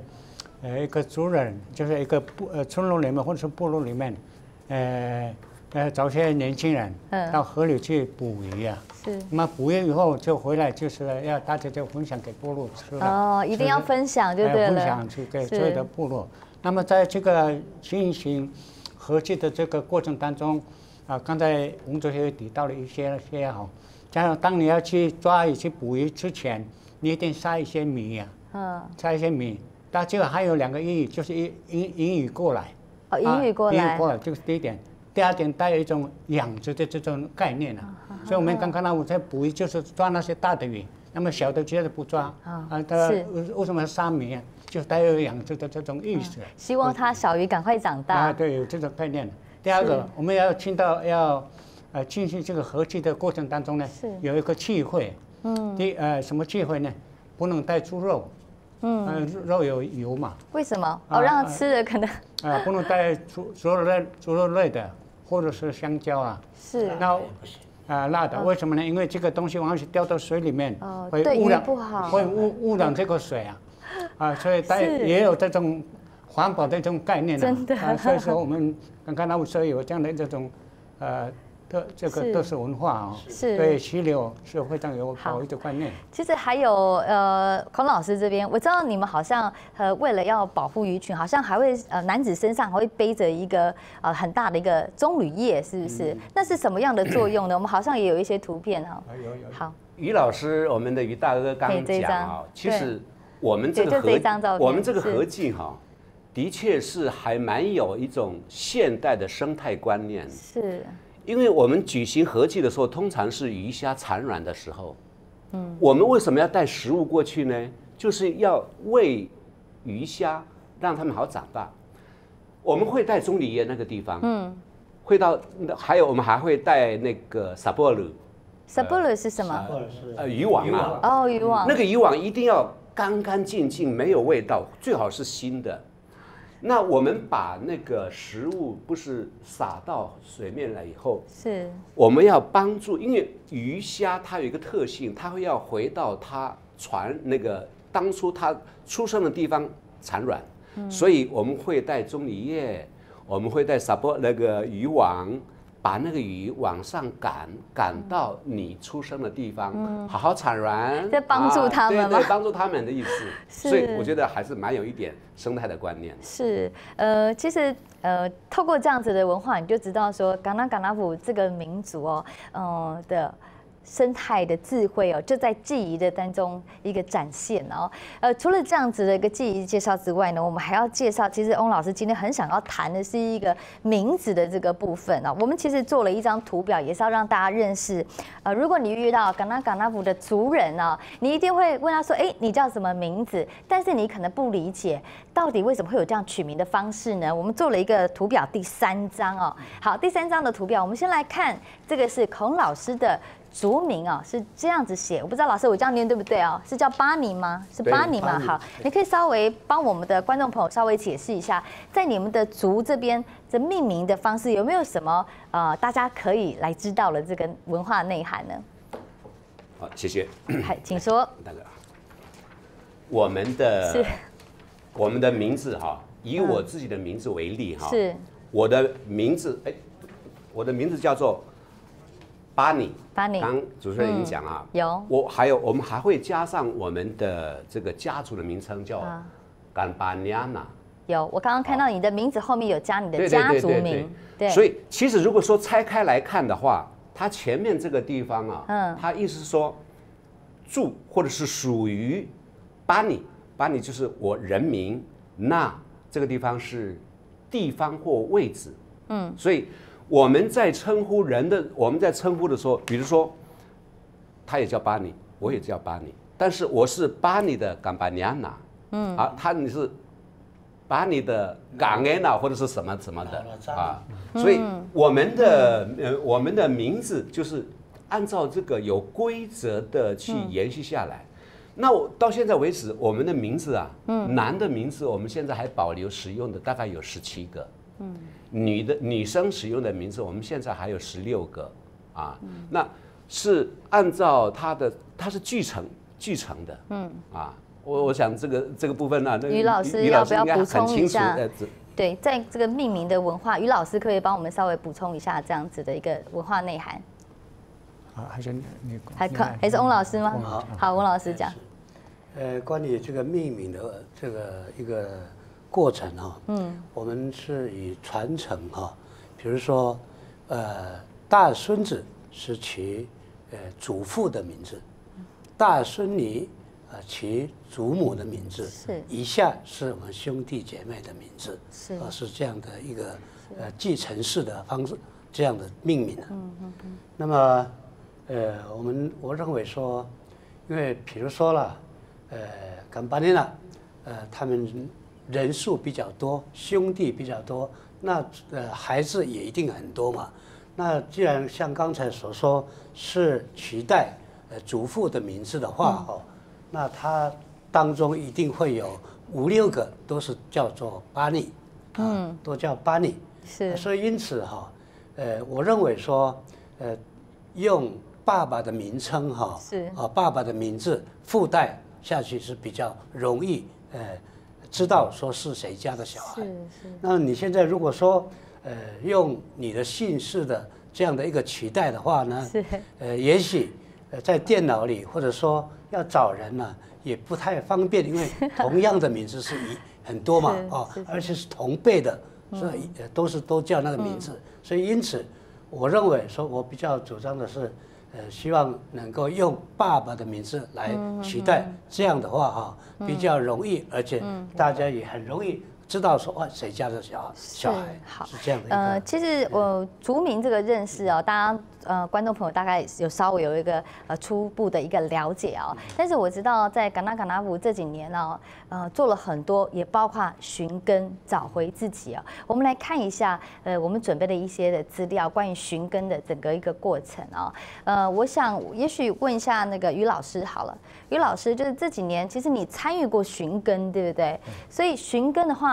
呃，一个族人就是一个部呃村落里面或者是部落里面，呃呃找些年轻人到河里去捕鱼啊。是。那么捕鱼以后就回来，就是要大家就分享给部落吃了。 哦，一定要分享就对了。 分享去给所有的部落。那么在这个进行河祭的这个过程当中，啊，刚才吴主席提到了一些些哈，加上当你要去抓鱼去捕鱼之前，你一定撒一些米呀，嗯，撒一些米。那这个还有两个意义，就是引引引语过来， 哦，引语过来， 引语过来，这个是第一点。第二点带有一种养殖的这种概念啊，所以我们刚刚呢，我在捕鱼就是抓那些大的鱼，那么小的绝对不抓啊。它为什么杀米啊？就带有养殖的这种意思。 希望它小鱼赶快长大。 啊，对，有这种概念。第二个，我们要听到要呃进行这个合祭的过程当中呢，有一个忌讳。嗯。第呃什么忌讳呢？不能带猪肉。嗯，肉有油嘛？ 为什么？哦，让它吃的可能啊，不能带猪猪肉类、猪肉类的，或者是香蕉啊。 是。 那啊，辣的，为什么呢？因为这个东西往往是掉到水里面，会污染，会污污染这个水啊。啊，所以带也有这种环保的这种概念啊。 真的。 啊，所以说我们刚刚那位说有这样的这种呃。的这个都是文化啊， 是对溪流是非常有保育的观念。 其实还有呃，孔老师这边，我知道你们好像呃，为了要保护鱼群，好像还会呃，男子身上还会背着一个呃很大的一个棕榈叶，是不是？嗯、那是什么样的作用呢？我们好像也有一些图片哈、 哦。有有。 好， 于老师，我们的于大哥刚讲啊，其实我们这个河，我们这个河祭哈。的确是还蛮有一种现代的生态观念， 是。 因为我们举行河祭的时候，通常是鱼虾产卵的时候，嗯，我们为什么要带食物过去呢？就是要喂鱼虾，让它们好长大。我们会带棕榈叶那个地方，嗯，会到，还有我们还会带那个撒波鲁， 撒波鲁是什么？ 呃，渔网啊， 哦，渔网。 那个渔网一定要干干净净，没有味道，最好是新的。 那我们把那个食物不是撒到水面来以后， 是我们要帮助，因为鱼虾它有一个特性，它会要回到它船那个当初它出生的地方产卵，嗯、所以我们会带棕榈叶，我们会带撒波那个渔网，把那个鱼往上赶，赶到你出生的地方，嗯、好好产卵， 在帮助他们吗？ 啊、对对，帮助他们的意思。所以我觉得还是蛮有一点生态的观念。 是，呃，其实呃，透过这样子的文化，你就知道说，嘎纳嘎纳夫这个民族哦，嗯、呃、的。生态的智慧哦，就在记忆的当中一个展现哦。呃，除了这样子的一个记忆介绍之外呢，我们还要介绍，其实翁老师今天很想要谈的是一个名字的这个部分哦。我们其实做了一张图表，也是要让大家认识。呃，如果你遇到嘎纳嘎纳夫的族人哦，你一定会问他说：“哎，你叫什么名字？”但是你可能不理解，到底为什么会有这样取名的方式呢？我们做了一个图表，第三张哦。好，第三张的图表，我们先来看，这个是孔老师的。族名哦是这样子写，我不知道老师我这样念对不对哦？是叫巴尼吗？是巴尼吗？好，你可以稍微帮我们的观众朋友稍微解释一下，在你们的族这边这命名的方式有没有什么呃大家可以来知道的这个文化内涵呢？ 好，谢谢。 嗨，请说。 那个我们的是我们的名字哈，以我自己的名字为例哈， 是我的名字哎，我的名字叫做。巴尼， 巴尼， 刚主持人已经讲啊， 嗯、有， 我还有我们还会加上我们的这个家族的名称叫甘巴尼亚纳。 有，我刚刚看到你的名字后面有加你的家族名， 对。所以其实如果说拆开来看的话，它前面这个地方啊，嗯，它意思是说住或者是属于巴尼，巴尼就是我人名，那这个地方是地方或位置，嗯，所以。我们在称呼人的，我们在称呼的时候，比如说，他也叫巴尼，我也叫巴尼，但是我是巴尼的冈巴尼亚纳，嗯，啊，他你是巴尼的冈耶纳或者是什么什么的啊，所以我们的呃我们的名字就是按照这个有规则的去延续下来。那我到现在为止，我们的名字啊，嗯，男的名字我们现在还保留使用的大概有十七个。嗯，女的女生使用的名字，我们现在还有十六个，啊，嗯、那是按照它的，它是继承继承的，嗯，啊，我我想这个这个部分呢、啊， 于老师要不要补充一下？对，在这个命名的文化，于老师可以帮我们稍微补充一下这样子的一个文化内涵。 啊，还是你还可还是翁老师吗？好，好，翁老师讲。 呃，关于这个命名的这个一个。过程哈，嗯，我们是以传承哈，比如说，呃，大孙子是取呃祖父的名字，大孙女呃取祖母的名字， 是， 以下是我们兄弟姐妹的名字， 是， 啊是这样的一个呃继承式的方式，这样的命名的。嗯嗯嗯。那么，呃，我们我认为说，因为比如说了，呃，冈巴尼纳，呃，他们。人数比较多，兄弟比较多，那呃孩子也一定很多嘛。那既然像刚才所说是取代呃祖父的名字的话，哦，那它当中一定会有五六个都是叫做巴尼，嗯，都叫巴尼。 是。 所以因此哈，呃，我认为说，呃，用爸爸的名称哈， 是啊，爸爸的名字附带下去是比较容易，呃。知道说是谁家的小孩， 是是。 那你现在如果说，呃，用你的姓氏的这样的一个取代的话呢， 是。 呃，也许呃在电脑里或者说要找人呢、啊，也不太方便，因为同样的名字是一很多嘛，哦，而且是同辈的，所以都是都叫那个名字，嗯、所以因此，我认为说我比较主张的是。呃，希望能够用爸爸的名字来取代，嗯、这样的话哈、啊，比较容易，而且大家也很容易知道说，哇，谁家的小小孩好是这样的一个。 呃，其实我族名这个认识哦，大家呃观众朋友大概有稍微有一个呃初步的一个了解哦。但是我知道在嘎纳嘎纳夫这几年哦，呃做了很多，也包括寻根找回自己哦。我们来看一下呃我们准备的一些的资料，关于寻根的整个一个过程哦。呃，我想也许问一下那个于老师好了，于老师就是这几年其实你参与过寻根，对不对？所以寻根的话。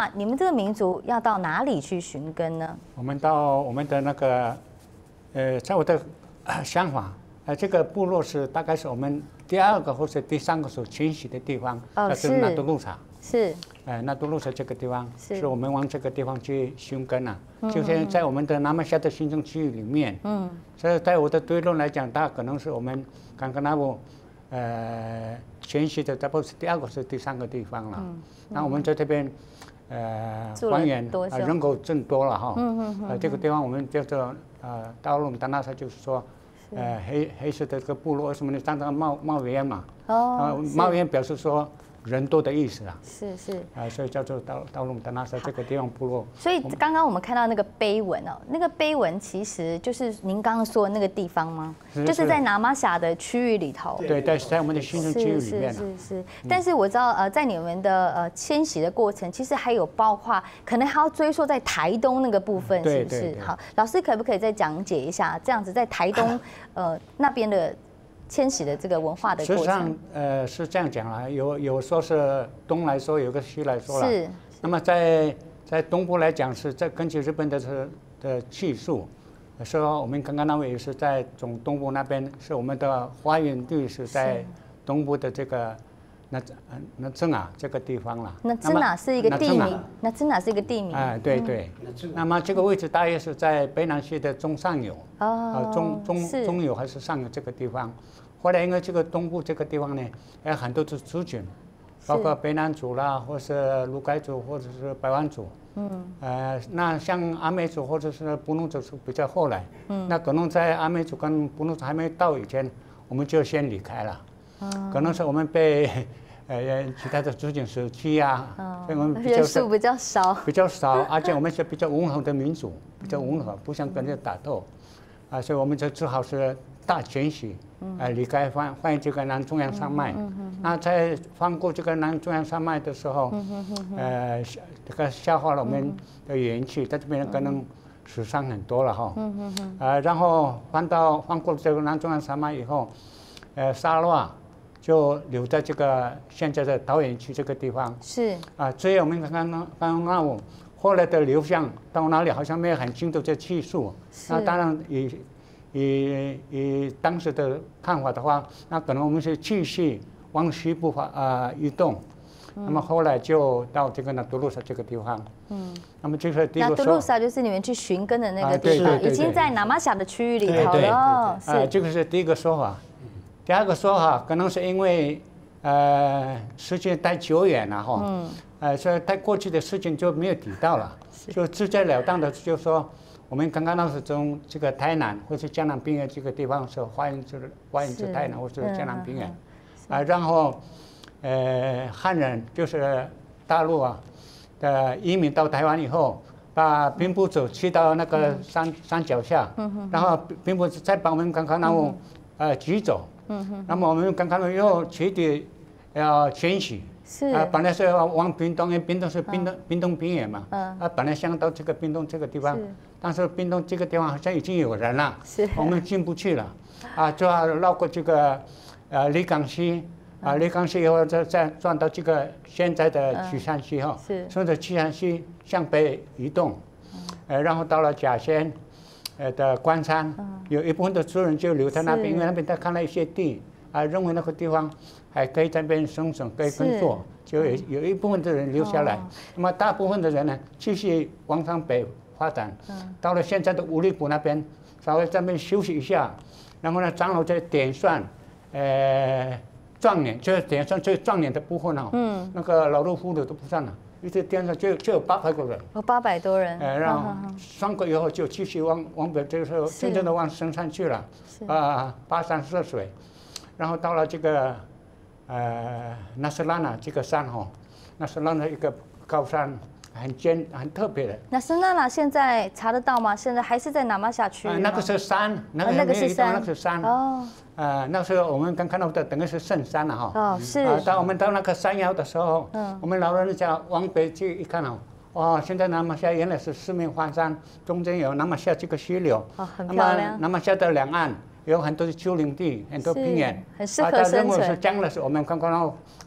那你们这个民族要到哪里去寻根呢？ 我们到我们的那个，呃，在我的想法，呃，这个部落是大概是我们第二个或是第三个所迁徙的地方， 哦， 是纳杜鲁萨。 是。 呃，纳杜鲁萨这个地方是， 是我们往这个地方去寻根啊。嗯、就是在我们的南马夏的行政区域里面。嗯。所以在我的推论来讲，它可能是我们刚刚那部，呃，迁徙的，差不多是第二个是第三个地方了。嗯。那我们在这边。呃，还原呃人口增多了哈，嗯嗯嗯，呃这个地方我们叫做呃道路达纳萨，就是说，呃黑黑色的这个部落，为什么呢？常常冒冒烟嘛，哦，冒烟表示说人多的意思啊， 是是， 啊，所以叫做道道路达纳萨这个地方部落。 所以刚刚我们看到那个碑文哦，那个碑文其实就是您刚刚说的那个地方吗？就是在拿玛夏的区域里头。 对对，在我们的行政区域里面。 是是是。但是我知道呃，在你们的呃迁徙的过程，其实还有包括可能还要追溯在台东那个部分，是不是？好，老师可不可以再讲解一下，这样子在台东呃那边的？迁徙的这个文化的过程， 实际上，呃，是这样讲啦，有有说是东来说，有个西来说了。 是。 那么在在东部来讲，是在根据日本的是的技术，说我们刚刚那位也是在总东部那边，是我们的花园地是在东部的这个那那真啊这个地方了。 那真啊是一个地名，那真啊是一个地名。 哎，对对。那么这个位置大约是在北南溪的中上游。哦。中中中游还是上游这个地方。后来因为这个东部这个地方呢，有很多的族群，包括北南族啦，或是鲁凯族，或者是排湾族。嗯。呃，那像阿美族或者是布农族是比较后来。嗯。那可能在阿美族跟布农族还没到以前，我们就先离开了。哦。可能是我们被呃其他的族群舍弃啊， 所以我们人数比较少。 比较少，而且我们是比较温和的民族，比较温和，不想跟人打斗。啊，所以我们就只好是大迁徙。呃，离开换换这个南中央山脉，那在翻过这个南中央山脉的时候，呃，这个消化了我们的元气，在这边可能损伤很多了哈。呃，然后翻到翻过这个南中央山脉以后，呃，沙洛就留在这个现在的桃园区这个地方。 是。啊， 所以我们刚刚刚刚那我后来的流向到哪里好像没有很清楚的技术，那当然也。以以当时的看法的话，那可能我们是继续往西部发啊、呃、移动，嗯、那么后来就到这个纳杜鲁萨这个地方。嗯。那么这个第一个说， 纳杜鲁萨就是你们去寻根的那个地方， 啊、对对对对， 已经在拿玛夏的区域里头了。哦， 是。啊，这个是第一个说法。第二个说法可能是因为呃时间太久远了哈，嗯，呃所以太过去的事情就没有提到了，就直截了当的就说。我们刚刚那是从这个台南或是江南平原这个地方是花园至花园至台南或是江南平原，啊，然后，呃，汉人就是大陆啊的移民到台湾以后，把平埔族去到那个山山脚下，然后平埔族再把我们刚刚那种呃举走，那么我们刚刚又取缔要迁徙。 是啊，本来是要往屏东，因为屏东是屏东屏东平原嘛，嗯，啊，本来想到这个屏东这个地方，但是屏东这个地方好像已经有人了， 是， 我们进不去了，啊，就要绕过这个呃李港溪，啊，李港溪以后再再转到这个现在的曲山溪哈， 是， 顺着曲山溪向北移动，呃，然后到了甲仙，呃的关山，有一部分的族人就留在那边，因为那边他看了一些地，啊，认为那个地方。还可以在那边生存，可以工作，就有有一部分的人留下来，那么大部分的人呢，继续往上北发展，到了现在的五里埔那边，稍微在那边休息一下，然后呢，长老再点算，呃，壮年，就是点算最壮年的部分哦，嗯，那个老弱妇孺都不算了，一直点上就就有八百个人， 有八百多人， 呃，然后算过以后就继续往往北，这个时候真正的往深山去了，啊，跋山涉水，然后到了这个。呃，纳斯拉纳这个山哈，纳斯拉纳一个高山，很尖，很特别的。 纳斯拉纳现在查得到吗？现在还是在拿玛夏区域吗？ 那个是山，那个那个是山， 那个是山。哦。呃，那时候我们刚看到的，等于是圣山了哈。 哦，是。 啊，当我们到那个山腰的时候，嗯，我们老人家往北去一看哦，哇，现在拿玛夏原来是四面环山，中间有拿玛夏这个溪流。 哦，很漂亮。 拿玛夏的两岸。有很多的丘陵地，很多平原， 很适合生存。 啊，是将来是我们刚刚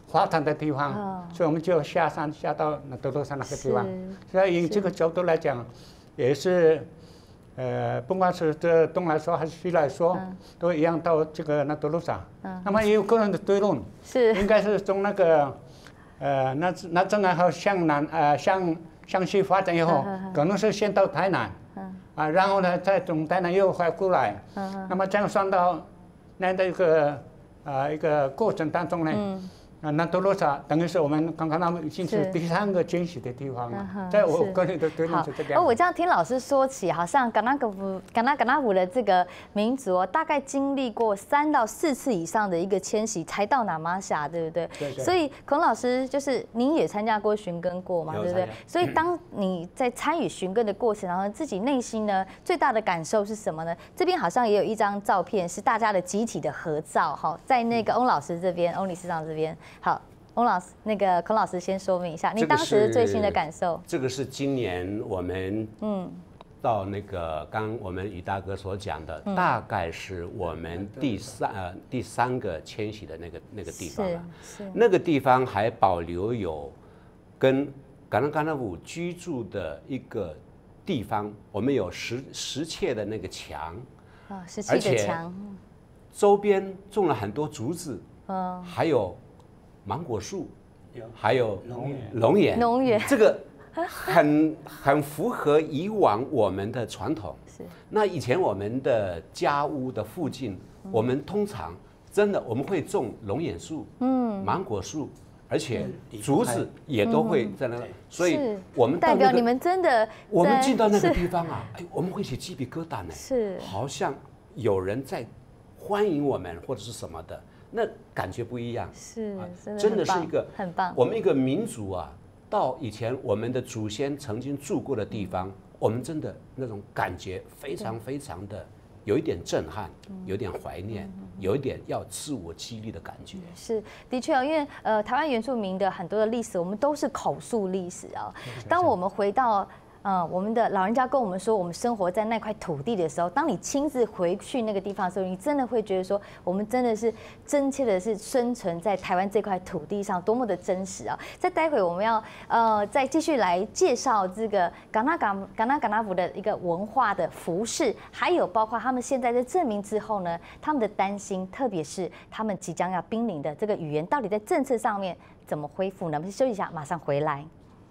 发展的地方，哦、所以我们就下山下到那德罗山那个地方。所以以这个角度来讲，也是，呃，不管是这东来说还是西来说，嗯、都一样到这个那德罗山。嗯、那么也有个人的推论， 是应该是从那个，呃，那那正然后向南呃向向西发展以后，嗯、可能是先到台南，嗯、啊，然后呢再从台南又回过来，嗯、那么这样算到那的一个呃一个过程当中呢。嗯啊，那德罗萨等于是我们刚刚那么已经是第三个惊喜的地方了，在我个人的推论是这样。 哦，我这样听老师说起，好像噶纳格夫、噶纳噶纳夫的这个民族哦，大概经历过三到四次以上的一个迁徙，才到那玛夏，对不对？ 对对。 所以孔老师就是您也参加过寻根过嘛，对不对？所以当你在参与寻根的过程，然后自己内心呢最大的感受是什么呢？这边好像也有一张照片，是大家的集体的合照，哈，在那个翁老师这边，翁理事长这边。好，翁老师，那个孔老师先说明一下，你当时最新的感受。 这个是今年我们嗯到那个刚我们于大哥所讲的，嗯、大概是我们第三呃第三个迁徙的那个那个地方了。是是。那个地方还保留有跟噶纳噶纳夫居住的一个地方，我们有石石砌的那个墙。 哦，石砌的墙。 周边种了很多竹子。嗯。还有。芒果树，还有龙眼， 龙眼这个很很符合以往我们的传统。是。那以前我们的家屋的附近，嗯、我们通常真的我们会种龙眼树，嗯，芒果树，而且竹子也都会在那，嗯、所以我们、那个、 代表你们真的， 我们进到那个地方啊，哎，我们会起鸡皮疙瘩呢， 是， 好像有人在欢迎我们或者是什么的。那感觉不一样， 是，真的真的是一个很棒。 我们一个民族啊，到以前我们的祖先曾经住过的地方，我们真的那种感觉非常非常的有一点震撼，有点怀念，有一点要自我激励的感觉。 是，的确哦，因为呃，台湾原住民的很多的历史，我们都是口述历史啊。当我们回到嗯，我们的老人家跟我们说，我们生活在那块土地的时候，当你亲自回去那个地方的时候，你真的会觉得说，我们真的是真切的是生存在台湾这块土地上，多么的真实啊！在待会我们要呃再继续来介绍这个噶纳噶噶纳噶纳夫的一个文化的服饰，还有包括他们现在在证明之后呢，他们的担心，特别是他们即将要濒临的这个语言，到底在政策上面怎么恢复呢？我们休息一下，马上回来。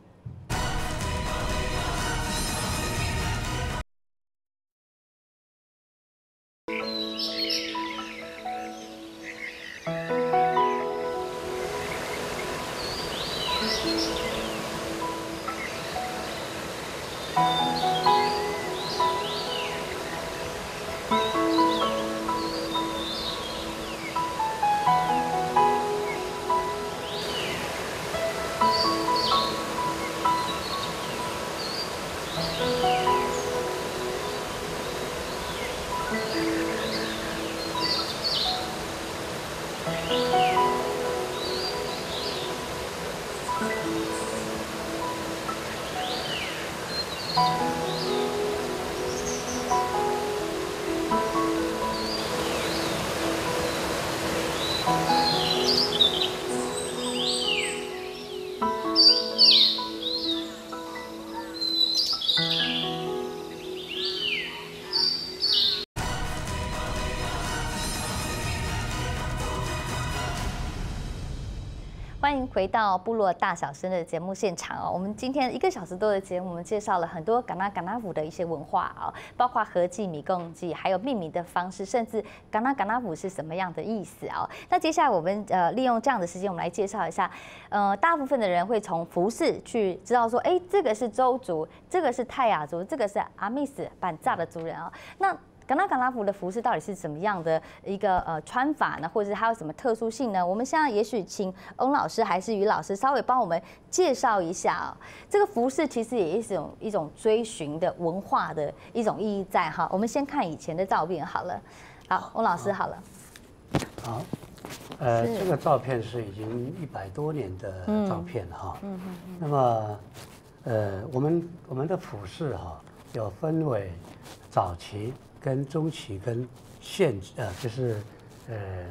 欢迎回到部落大小声的节目现场哦。我们今天一个小时多的节目，我们介绍了很多噶纳噶纳夫的一些文化哦，包括合祭、米贡祭，还有命名的方式，甚至噶纳噶纳夫是什么样的意思哦。那接下来我们呃利用这样的时间，我们来介绍一下，呃，大部分的人会从服饰去知道说，哎，这个是周族，这个是泰雅族，这个是阿密斯板扎的族人啊、哦。那噶纳噶纳夫的服饰到底是怎么样的一个呃穿法呢？或者是它有什么特殊性呢？我们现在也许请翁老师还是于老师稍微帮我们介绍一下啊、哦。这个服饰其实也是一种一种追寻的文化的一种意义在哈。我们先看以前的照片好了。好，翁老师好了。 好，呃，这个照片是已经一百多年的照片了哈。嗯嗯嗯。那么，呃，我们我们的服饰哈有分为早期。跟中期跟现呃就是呃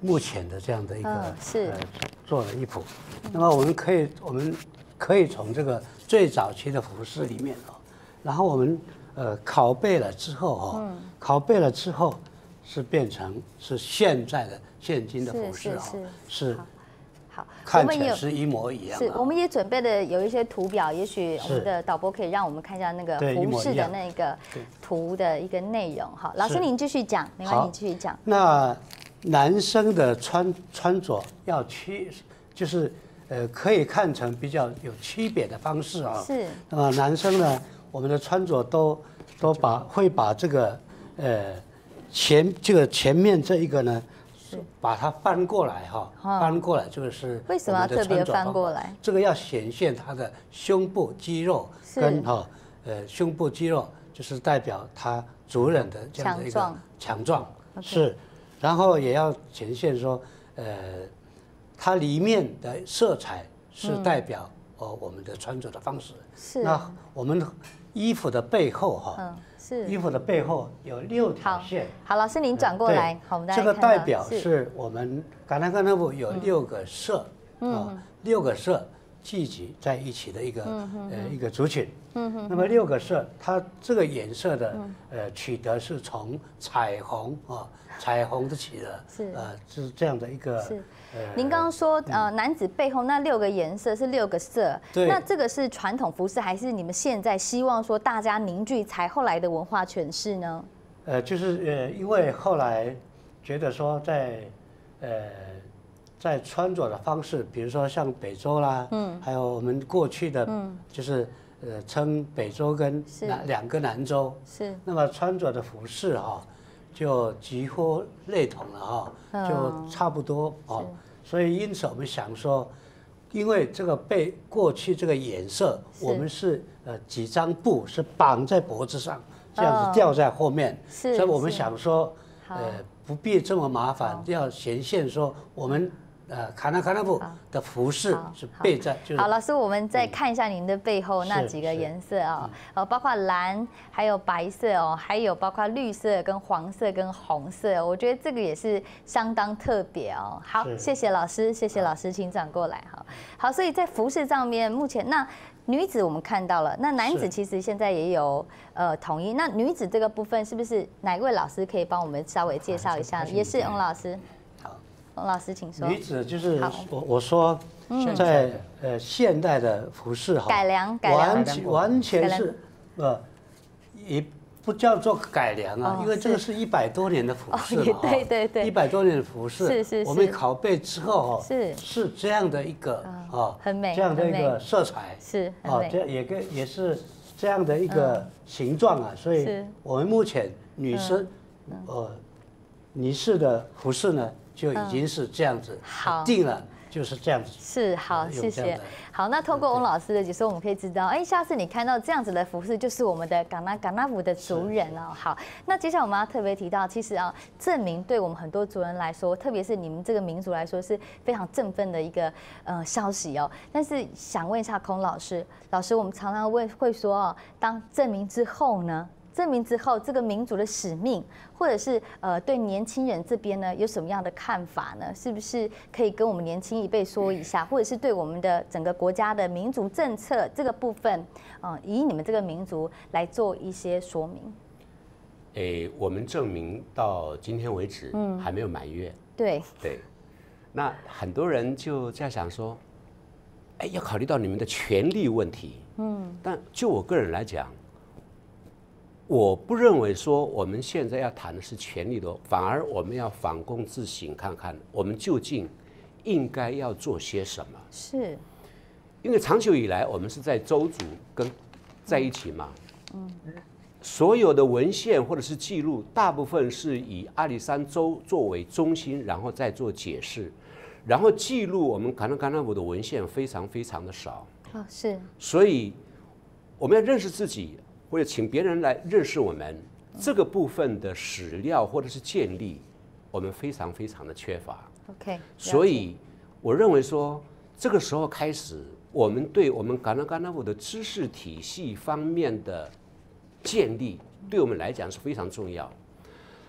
目前的这样的一个、 嗯、是、 呃、做的衣服。那么我们可以我们可以从这个最早期的服饰里面哦，然后我们呃拷贝了之后哦，嗯、拷贝了之后是变成是现在的现今的服饰哦，是。是好， 看起来是一模一样。 是，我们也准备的有一些图表，也许我们的导播可以让我们看一下那个服饰的那个图的一个内容。好，老师您继续讲，没关系，你继续讲。 那男生的穿穿着要区，就是呃可以看成比较有区别的方式啊。 是。 那么男生呢，我们的穿着都都把会把这个呃前这个前面这一个呢。把它翻过来哈，翻过来这个是为什么要特别翻过来？ 这个要显现他的胸部肌肉跟哈呃胸部肌肉，就是代表他主人的这样的一个强壮是，然后也要显现说呃它里面的色彩是代表哦我们的穿着的方式。 是。 那我们衣服的背后哈。 是衣服的背后有六条线。 好，老师您转过来，好，我们大家这个代表是我们嘎纳嘎纳布有六个社啊，六个社聚集在一起的一个呃一个族群。嗯那么六个社，它这个颜色的呃取得是从彩虹啊，彩虹的起的，是呃是这样的一个。 是。您刚刚说呃男子背后那六个颜色是六个色，那这个是传统服饰还是你们现在希望说大家凝聚才后来的文化诠释呢？ 呃，就是呃，因为后来觉得说在呃在穿着的方式，比如说像北周啦，嗯，还有我们过去的，嗯，就是呃称北周跟南两个南周， 是， 那么穿着的服饰哈、哦，就几乎类同了哈、哦，就差不多哦。所以，因此我们想说，因为这个被过去这个颜色，我们是呃几张布是绑在脖子上，这样子吊在后面，所以我们想说，呃不必这么麻烦，要显现说我们呃卡纳卡纳布的服饰是背在。 好，老师，我们再看一下您的背后那几个颜色啊，呃，包括蓝，还有白色哦，还有包括绿色、跟黄色、跟红色，我觉得这个也是相当特别哦。好，谢谢老师，谢谢老师，请转过来哈。好，所以在服饰上面，目前那女子我们看到了，那男子其实现在也有呃统一。那女子这个部分是不是哪一位老师可以帮我们稍微介绍一下？也是翁老师。 好， 翁老师请说。 女子就是我我说在呃现代的服饰哈， 改良改良完全完全是呃也不叫做改良啊，因为这个是一百多年的服饰嘛， 对对对， 一百多年的服饰， 是是是， 我们拷贝之后哦， 是是这样的一个哦， 很美， 这样的一个色彩是哦，这也跟也是这样的一个形状啊，所以我们目前女生呃女士的服饰呢就已经是这样子定了。就是这样子， 是好，谢谢。好，那透过翁老师的解说，我们可以知道，哎，下次你看到这样子的服饰，就是我们的嘎纳嘎纳布的族人哦。好，那接下来我们要特别提到，其实啊，证明对我们很多族人来说，特别是你们这个民族来说，是非常振奋的一个呃消息哦。但是想问一下孔老师，老师，我们常常问会说哦，当证明之后呢？证明之后，这个民族的使命，或者是呃对年轻人这边呢有什么样的看法呢？是不是可以跟我们年轻一辈说一下，或者是对我们的整个国家的民族政策这个部分，嗯、呃，以你们这个民族来做一些说明？ 诶，我们证明到今天为止，嗯，还没有满月。 对对，那很多人就在想说，哎，要考虑到你们的权利问题，嗯，但就我个人来讲。我不认为说我们现在要谈的是权利的，反而我们要反躬自省，看看我们究竟应该要做些什么。 是， 因为长久以来我们是在周族跟在一起嘛，嗯，所有的文献或者是记录，大部分是以阿里山州作为中心，然后再做解释，然后记录我们卡纳卡纳布的文献非常非常的少。 哦，是， 所以我们要认识自己。或者请别人来认识我们这个部分的史料或者是建立，我们非常非常的缺乏。 OK， 所以我认为说，这个时候开始，我们对我们嘎纳嘎纳布的知识体系方面的建立，对我们来讲是非常重要。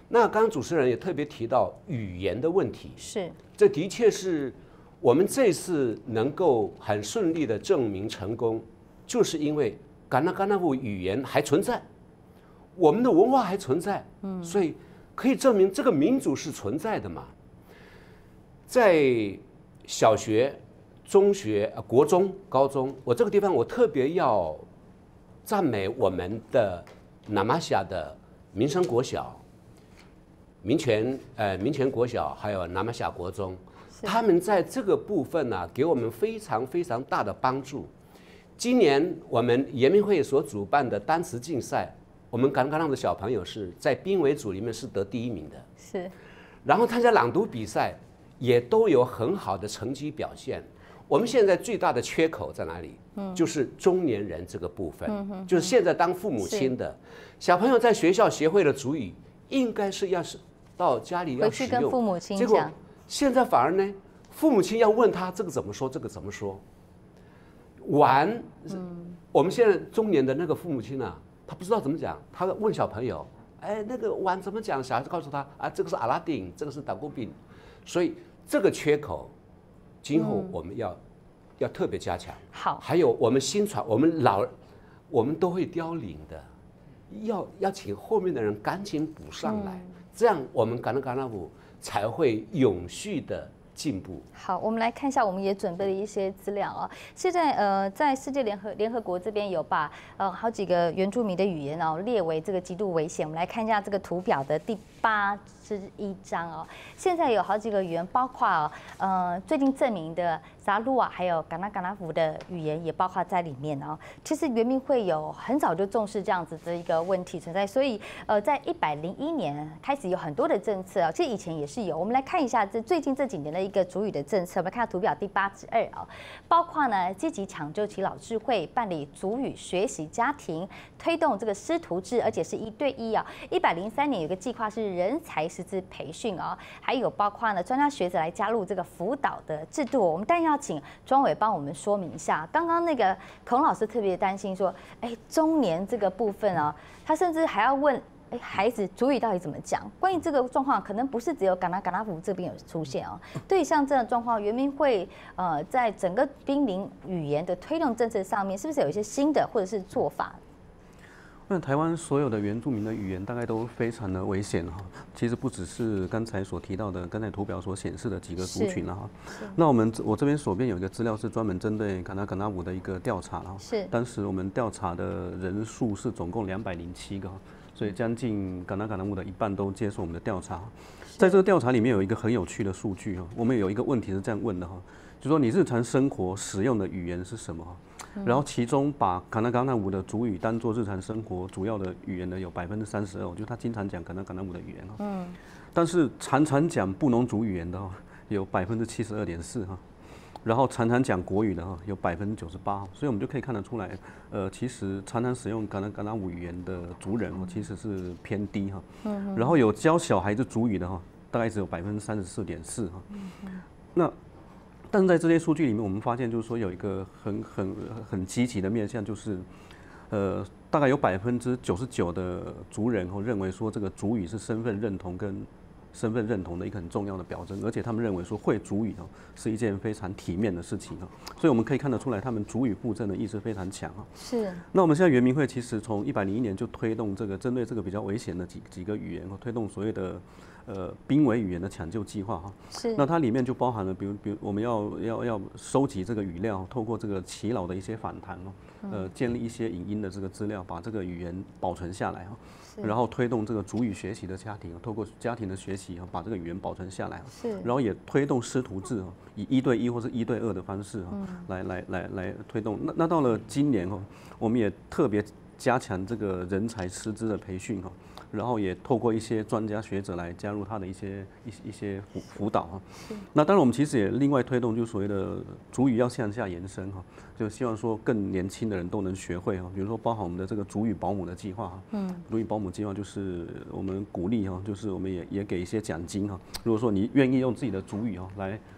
那刚刚主持人也特别提到语言的问题， 是， 这的确是我们这次能够很顺利的证明成功，就是因为噶纳噶纳夫语言还存在，我们的文化还存在，嗯，所以可以证明这个民族是存在的嘛。在小学、中学、国中、高中，我这个地方我特别要赞美我们的那玛夏的民生国小。民权呃民权国小还有南玛夏国中，他们在这个部分呢、啊，给我们非常非常大的帮助。今年我们研明会所主办的单词竞赛，我们噶纳噶纳的小朋友是在濒危组里面是得第一名的， 是。 然后参加朗读比赛也都有很好的成绩表现。我们现在最大的缺口在哪里？嗯，就是中年人这个部分，嗯哼，就是现在当父母亲的小朋友在学校学会了族语，应该是要是。到家里要使用， 回去跟父母亲结果讲。 现在反而呢，父母亲要问他这个怎么说，这个怎么说。玩，嗯，我们现在中年的那个父母亲啊，他不知道怎么讲，他问小朋友，哎，那个玩怎么讲？小孩子告诉他啊，这个是阿拉丁，这个是打工饼，所以这个缺口，今后我们要、嗯、要特别加强。 好， 还有我们新传，我们老，我们都会凋零的，要要请后面的人赶紧补上来。嗯，这样，我们噶纳噶纳夫才会永续的进步。 好，我们来看一下，我们也准备了一些资料啊。现在呃，在世界联合联合国这边有把呃好几个原住民的语言哦列为这个极度危险。我们来看一下这个图表的第八之一章哦。现在有好几个语言，包括哦呃最近证明的萨鲁瓦还有噶纳噶纳夫的语言也包括在里面哦。其实原民会有很早就重视这样子的一个问题存在，所以呃在一百零一年开始有很多的政策啊，其实以前也是有。我们来看一下这最近这几年的一个族语的政策，我们看到图表第八之二哦，包括呢积极抢救耆老智慧，办理族语学习家庭，推动这个师徒制，而且是一对一啊。一百零三年有个计划是人才师资培训哦，还有包括呢专家学者来加入这个辅导的制度。我们当然要请庄伟帮我们说明一下。刚刚那个孔老师特别担心说，哎，中年这个部分啊，他甚至还要问。哎，孩子族语到底怎么讲？关于这个状况，可能不是只有噶纳噶纳夫这边有出现哦。对于像这样的状况，原民会呃在整个濒临语言的推动政策上面，是不是有一些新的或者是做法？ 那台湾所有的原住民的语言大概都非常的危险哈。其实不只是刚才所提到的，刚才图表所显示的几个族群了哈。那我们我这边手边有一个资料是专门针对噶纳噶纳夫的一个调查哈。 是。当时我们调查的人数是总共两百零七个。所以将近噶纳噶纳夫的一半都接受我们的调查，在这个调查里面有一个很有趣的数据哈，我们有一个问题是这样问的哈，就说你日常生活使用的语言是什么？然后其中把噶纳噶纳夫的族语当做日常生活主要的语言的有百分之三十二，就是他经常讲噶纳噶纳夫的语言哈。嗯。但是常常讲布农族语言的哈有百分之七十二点四哈。然后常常讲国语的哈有百分之九十八，所以我们就可以看得出来，呃，其实常常使用噶纳噶纳夫语言的族人哦，其实是偏低哈。嗯。然后有教小孩子族语的哈，大概只有百分之三十四点四哈。嗯。那，但是在这些数据里面，我们发现就是说有一个很很很积极的面向，就是，呃，大概有百分之九十九的族人哦认为说这个族语是身份认同跟。身份认同的一个很重要的表征，而且他们认为说会族语哦是一件非常体面的事情哦，所以我们可以看得出来，他们族语复振的意识非常强啊。 是。 那我们现在原民会其实从一百零一年就推动这个针对这个比较危险的几几个语言哦，推动所谓的呃濒危语言的抢救计划哈。 是。 那它里面就包含了，比如比如我们要要要收集这个语料，透过这个耆老的一些访谈哦，呃建立一些影音的这个资料，把这个语言保存下来哈。然后推动这个族语学习的家庭，透过家庭的学习把这个语言保存下来。 是。 然后也推动师徒制以一对一或是一对二的方式嗯、 来来来来推动。那那到了今年哦，我们也特别加强这个人才师资的培训哈，然后也透过一些专家学者来加入他的一些一一些辅辅导哈。那当然我们其实也另外推动，就所谓的族语要向下延伸哈。就希望说更年轻的人都能学会哈，比如说包含我们的这个族语保姆的计划哈，嗯，族语保姆计划就是我们鼓励哈，就是我们也也给一些奖金哈，如果说你愿意用自己的族语哈来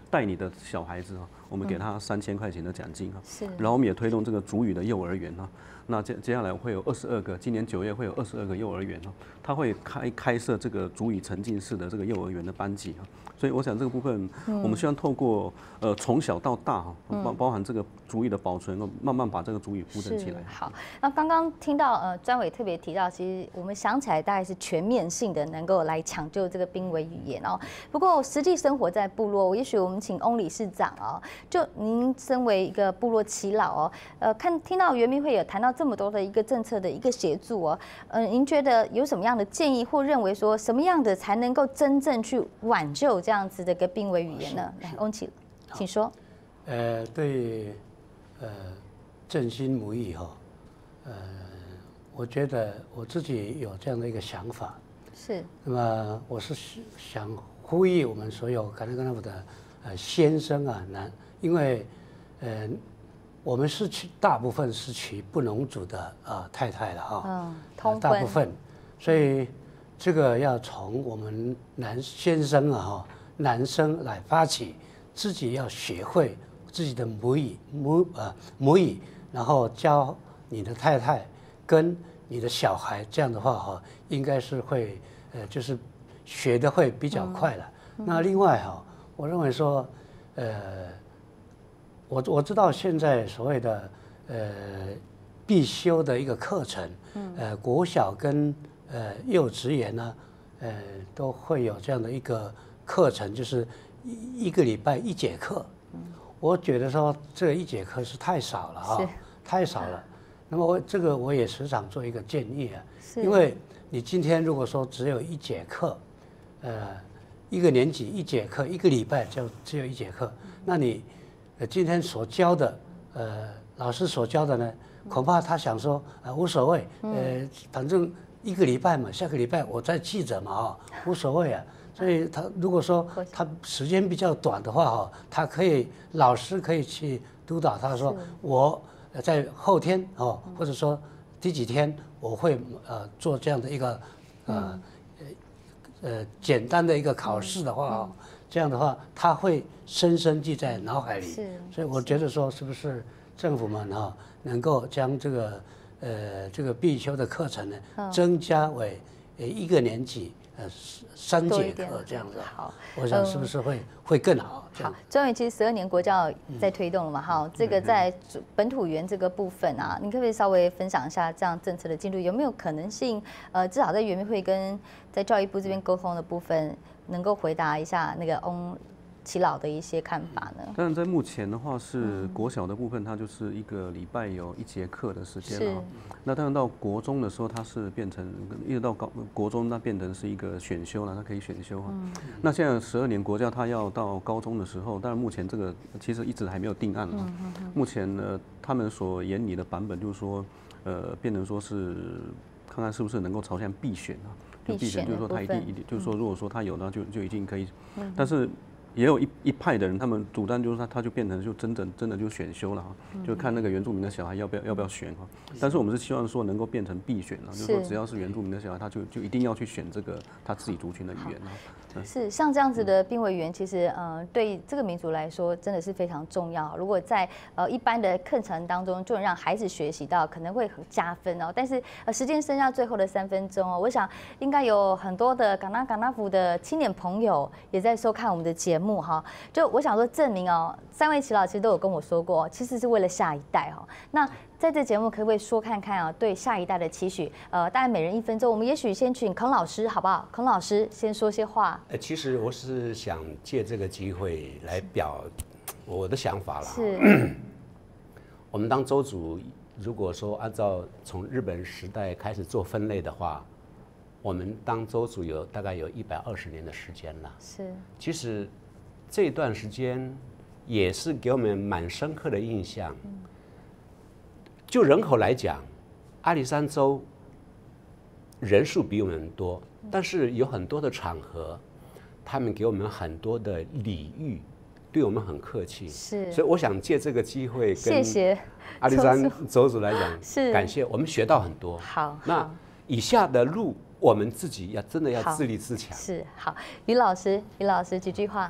带你的小孩子啊，我们给他三千块钱的奖金啊。 是。 然后我们也推动这个族语的幼儿园啊。那接接下来会有二十二个，今年九月会有二十二个幼儿园哦，它会开开设这个族语沉浸式的这个幼儿园的班级啊，所以我想这个部分，我们希望透过呃从小到大哈，包包含这个族语的保存，慢慢把这个族语扶正起来。 好，那刚刚听到呃专委特别提到，其实我们想起来大概是全面性的能够来抢救这个濒危语言哦。不过实际生活在部落，也许我们请翁理事长哦，就您身为一个部落耆老哦，呃看听到原民会有谈到这么多的一个政策的一个协助哦，呃，您觉得有什么样的建议，或认为说什么样的才能够真正去挽救这样子的一个濒危语言呢？来，翁耆，请说。 呃，对，呃，振兴母语哈，呃，我觉得我自己有这样的一个想法。 是。 那么我是想呼吁我们所有卡纳卡纳夫的呃先生啊男，因为呃。我们是娶大部分是娶布农族的啊、呃、太太了哈， 嗯，通婚， 大部分，所以这个要从我们男先生啊哈男生来发起，自己要学会自己的母语母呃母语，然后教你的太太跟你的小孩，这样的话哈，应该是会呃就是学的会比较快了。嗯、那另外哈，我认为说呃。我我知道现在所谓的呃必修的一个课程，呃国小跟呃幼稚园呢，呃都会有这样的一个课程，就是一一个礼拜一节课。我觉得说这一节课是太少了啊，太少了。那么我这个我也时常做一个建议啊，因为你今天如果说只有一节课，呃一个年级一节课，一个礼拜就只有一节课，那你呃，今天所教的，呃，老师所教的呢，恐怕他想说，啊、呃，无所谓，呃，反正一个礼拜嘛，下个礼拜我再记着嘛，啊，无所谓啊。所以他如果说他时间比较短的话，哈，他可以老师可以去督导他说，我在后天哦，或者说第几天我会呃做这样的一个呃呃简单的一个考试的话啊。这样的话，他会深深记在脑海里。是，所以我觉得说，是不是政府们哈能够将这个呃这个必修的课程呢，增加为呃一个年级呃三节课这样子。好，我想是不是会会更好？ 好，专委其实十二年国教在推动了嘛，哈，这个在本土园这个部分啊，你可不可以稍微分享一下这样政策的进度？有没有可能性？呃，至少在原民会跟在教育部这边沟通的部分。能够回答一下那个翁耆老的一些看法呢？ 当然，在目前的话是国小的部分，它就是一个礼拜有一节课的时间了。那当然到国中的时候，它是变成一直到高国中，那变成是一个选修了，它可以选修哈。嗯、那现在十二年国教，它要到高中的时候，当然目前这个其实一直还没有定案了。嗯嗯嗯、目前呢，他们所研拟的版本就是说，呃，变成说是看看是不是能够朝向必选啊。就必选就是说他一定一定就是说如果说他有那就就已经可以，嗯、但是也有一一派的人他们主张就是他他就变成就真正真的就选修了哈，嗯、就看那个原住民的小孩要不要要不要选哈。但是我们是希望说能够变成必选了，就是说只要是原住民的小孩他就就一定要去选这个他自己族群的语言啊。 是像这样子的濒危语言，其实呃对这个民族来说真的是非常重要。如果在呃一般的课程当中就能让孩子学习到，可能会很加分哦。但是呃时间剩下最后的三分钟哦，我想应该有很多的卡纳卡纳夫的青年朋友也在收看我们的节目哈。就我想说证明哦，三位耆老其实都有跟我说过，其实是为了下一代哈。那在这节目可不可以说看看啊，对下一代的期许？呃，大概每人一分钟，我们也许先请孔老师好不好？孔老师先说些话。 呃，其实我是想借这个机会来表我的想法啦。 是。 我们当州主，如果说按照从日本时代开始做分类的话，我们当州主有大概有一百二十年的时间了。 是。 其实这段时间也是给我们蛮深刻的印象。嗯就人口来讲，阿里山州人数比我们多，但是有很多的场合，他们给我们很多的礼遇，对我们很客气。 是， 所以我想借这个机会跟谢谢阿里山州主来讲， 是感谢我们学到很多。 好， 那以下的路我们自己要真的要自立自强。 是好，于老师，于老师几句话。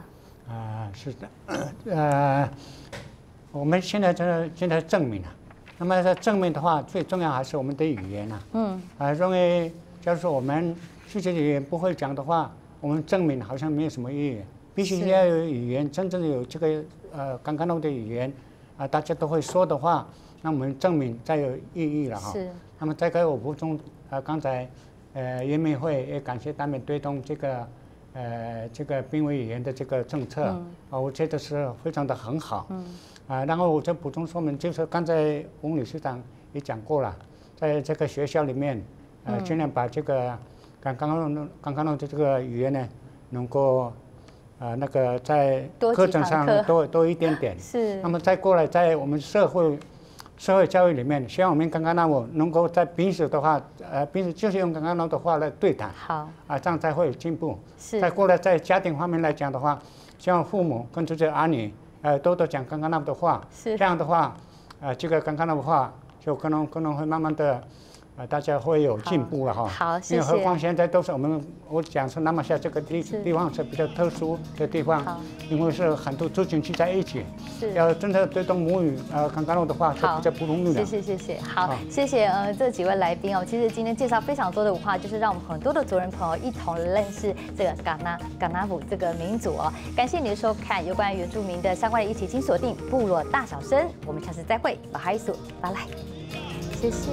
啊，是的，呃，我们现在这现在证明了，那么这证明的话，最重要还是我们的语言啊。嗯。啊，认为假如说我们自己的语言不会讲的话，我们证明好像没有什么意义。必须要有语言，真正的有这个呃刚刚弄的语言，啊，大家都会说的话，那我们证明才有意义了哈。是。那么再给我补充，呃，刚才呃原民会也感谢他们推动这个。呃，这个濒危语言的这个政策，啊、嗯，我觉得是非常的很好。嗯。啊，然后我再补充说明，就是刚才翁理事长也讲过了，在这个学校里面，呃，尽量把这个刚刚弄刚刚弄的这个语言呢，能够，呃，那个在课程上多多一点点。是。那么再过来，在我们社会。社会教育里面，希望我们刚刚那我能够在平时的话，呃，平时就是用刚刚那的话来对谈，好，啊，这样才会有进步。是。再过来，在家庭方面来讲的话，希望父母跟这些儿女，呃，多多讲刚刚那的话。是。这样的话，呃，这个刚刚那的话，就可能可能会慢慢的，呃，大家会有进步了哈。好，谢谢。因为何况现在都是我们，我讲说那么下这个地地方是比较特殊的地方，因为是很多族群聚在一起。是。要真的推动母语，呃，刚刚的话是比较不容易的。谢谢谢谢。好，谢谢呃这几位来宾哦。其实今天介绍非常多的文化，就是让我们很多的族人朋友一同认识这个噶纳噶纳布这个民族哦。感谢你的收看，有关于原住民的相关的议题，请锁定部落大小声。我们下次再会，巴哈伊索，拜拜，谢谢。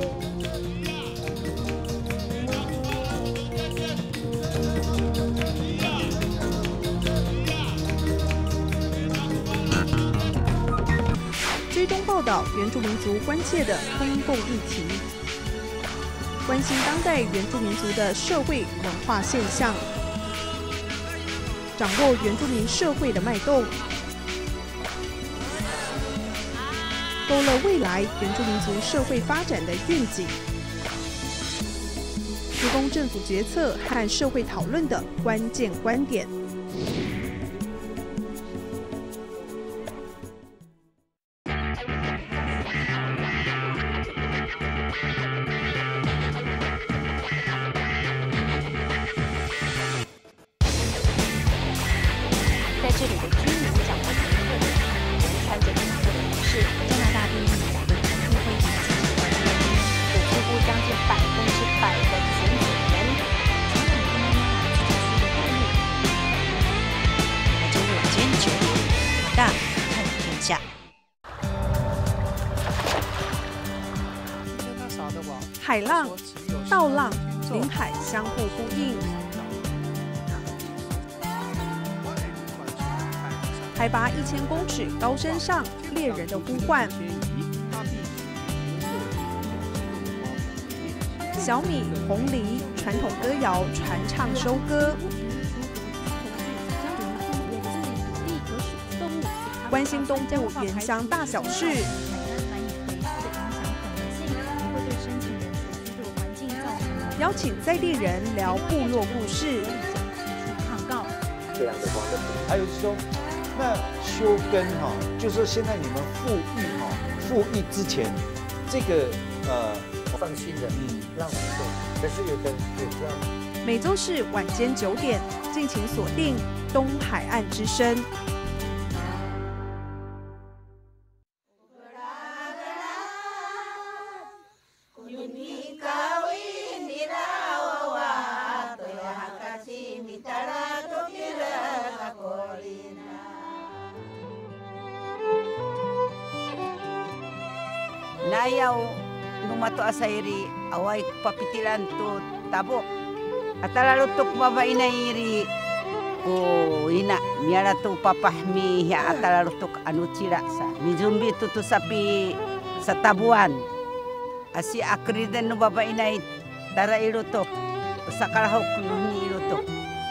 追踪报道原住民族关切的公共议题，关心当代原住民族的社会文化现象，掌握原住民社会的脉动，勾勒未来原住民族社会发展的愿景，提供政府决策和社会讨论的关键观点。海浪、道浪、临海相互呼应，海拔一千公尺高山上，猎人的呼唤。小米、红梨传统歌谣传唱收歌，关心东部原乡大小事。邀请在地人聊部落故事。抗告这样的话，还有说，那休耕哈，就是现在你们复育哈，复育之前，这个呃，放心的，嗯，让我们做。可是有的有这样。 每周四晚间九点，敬请锁定东海岸之声。 Nayaw numato asairi away papitilan to tabo atalalutok babae na iri ko ina miara to papahmi ya atalalutok anu cira sa mijumbi tutu sapi sa tabuan asi akriden no babae na tara ilutok sakarahok ni ilutok.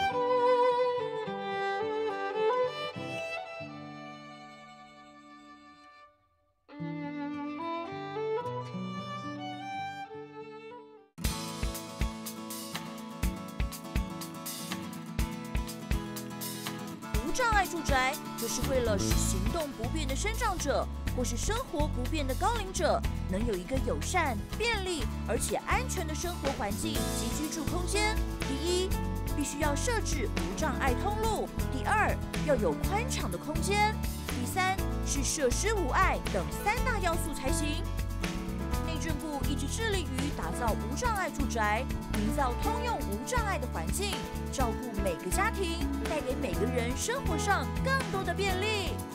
无障碍住宅就是为了使行动不便的身障者或是生活不便的高龄者能有一个友善、便利而且安全的生活环境及居住空间。第一， 必须要设置无障碍通路；第二，要有宽敞的空间；第三，是设施无碍等三大要素才行。内政部一直致力于打造无障碍住宅，营造通用无障碍的环境，照顾每个家庭，带给每个人生活上更多的便利。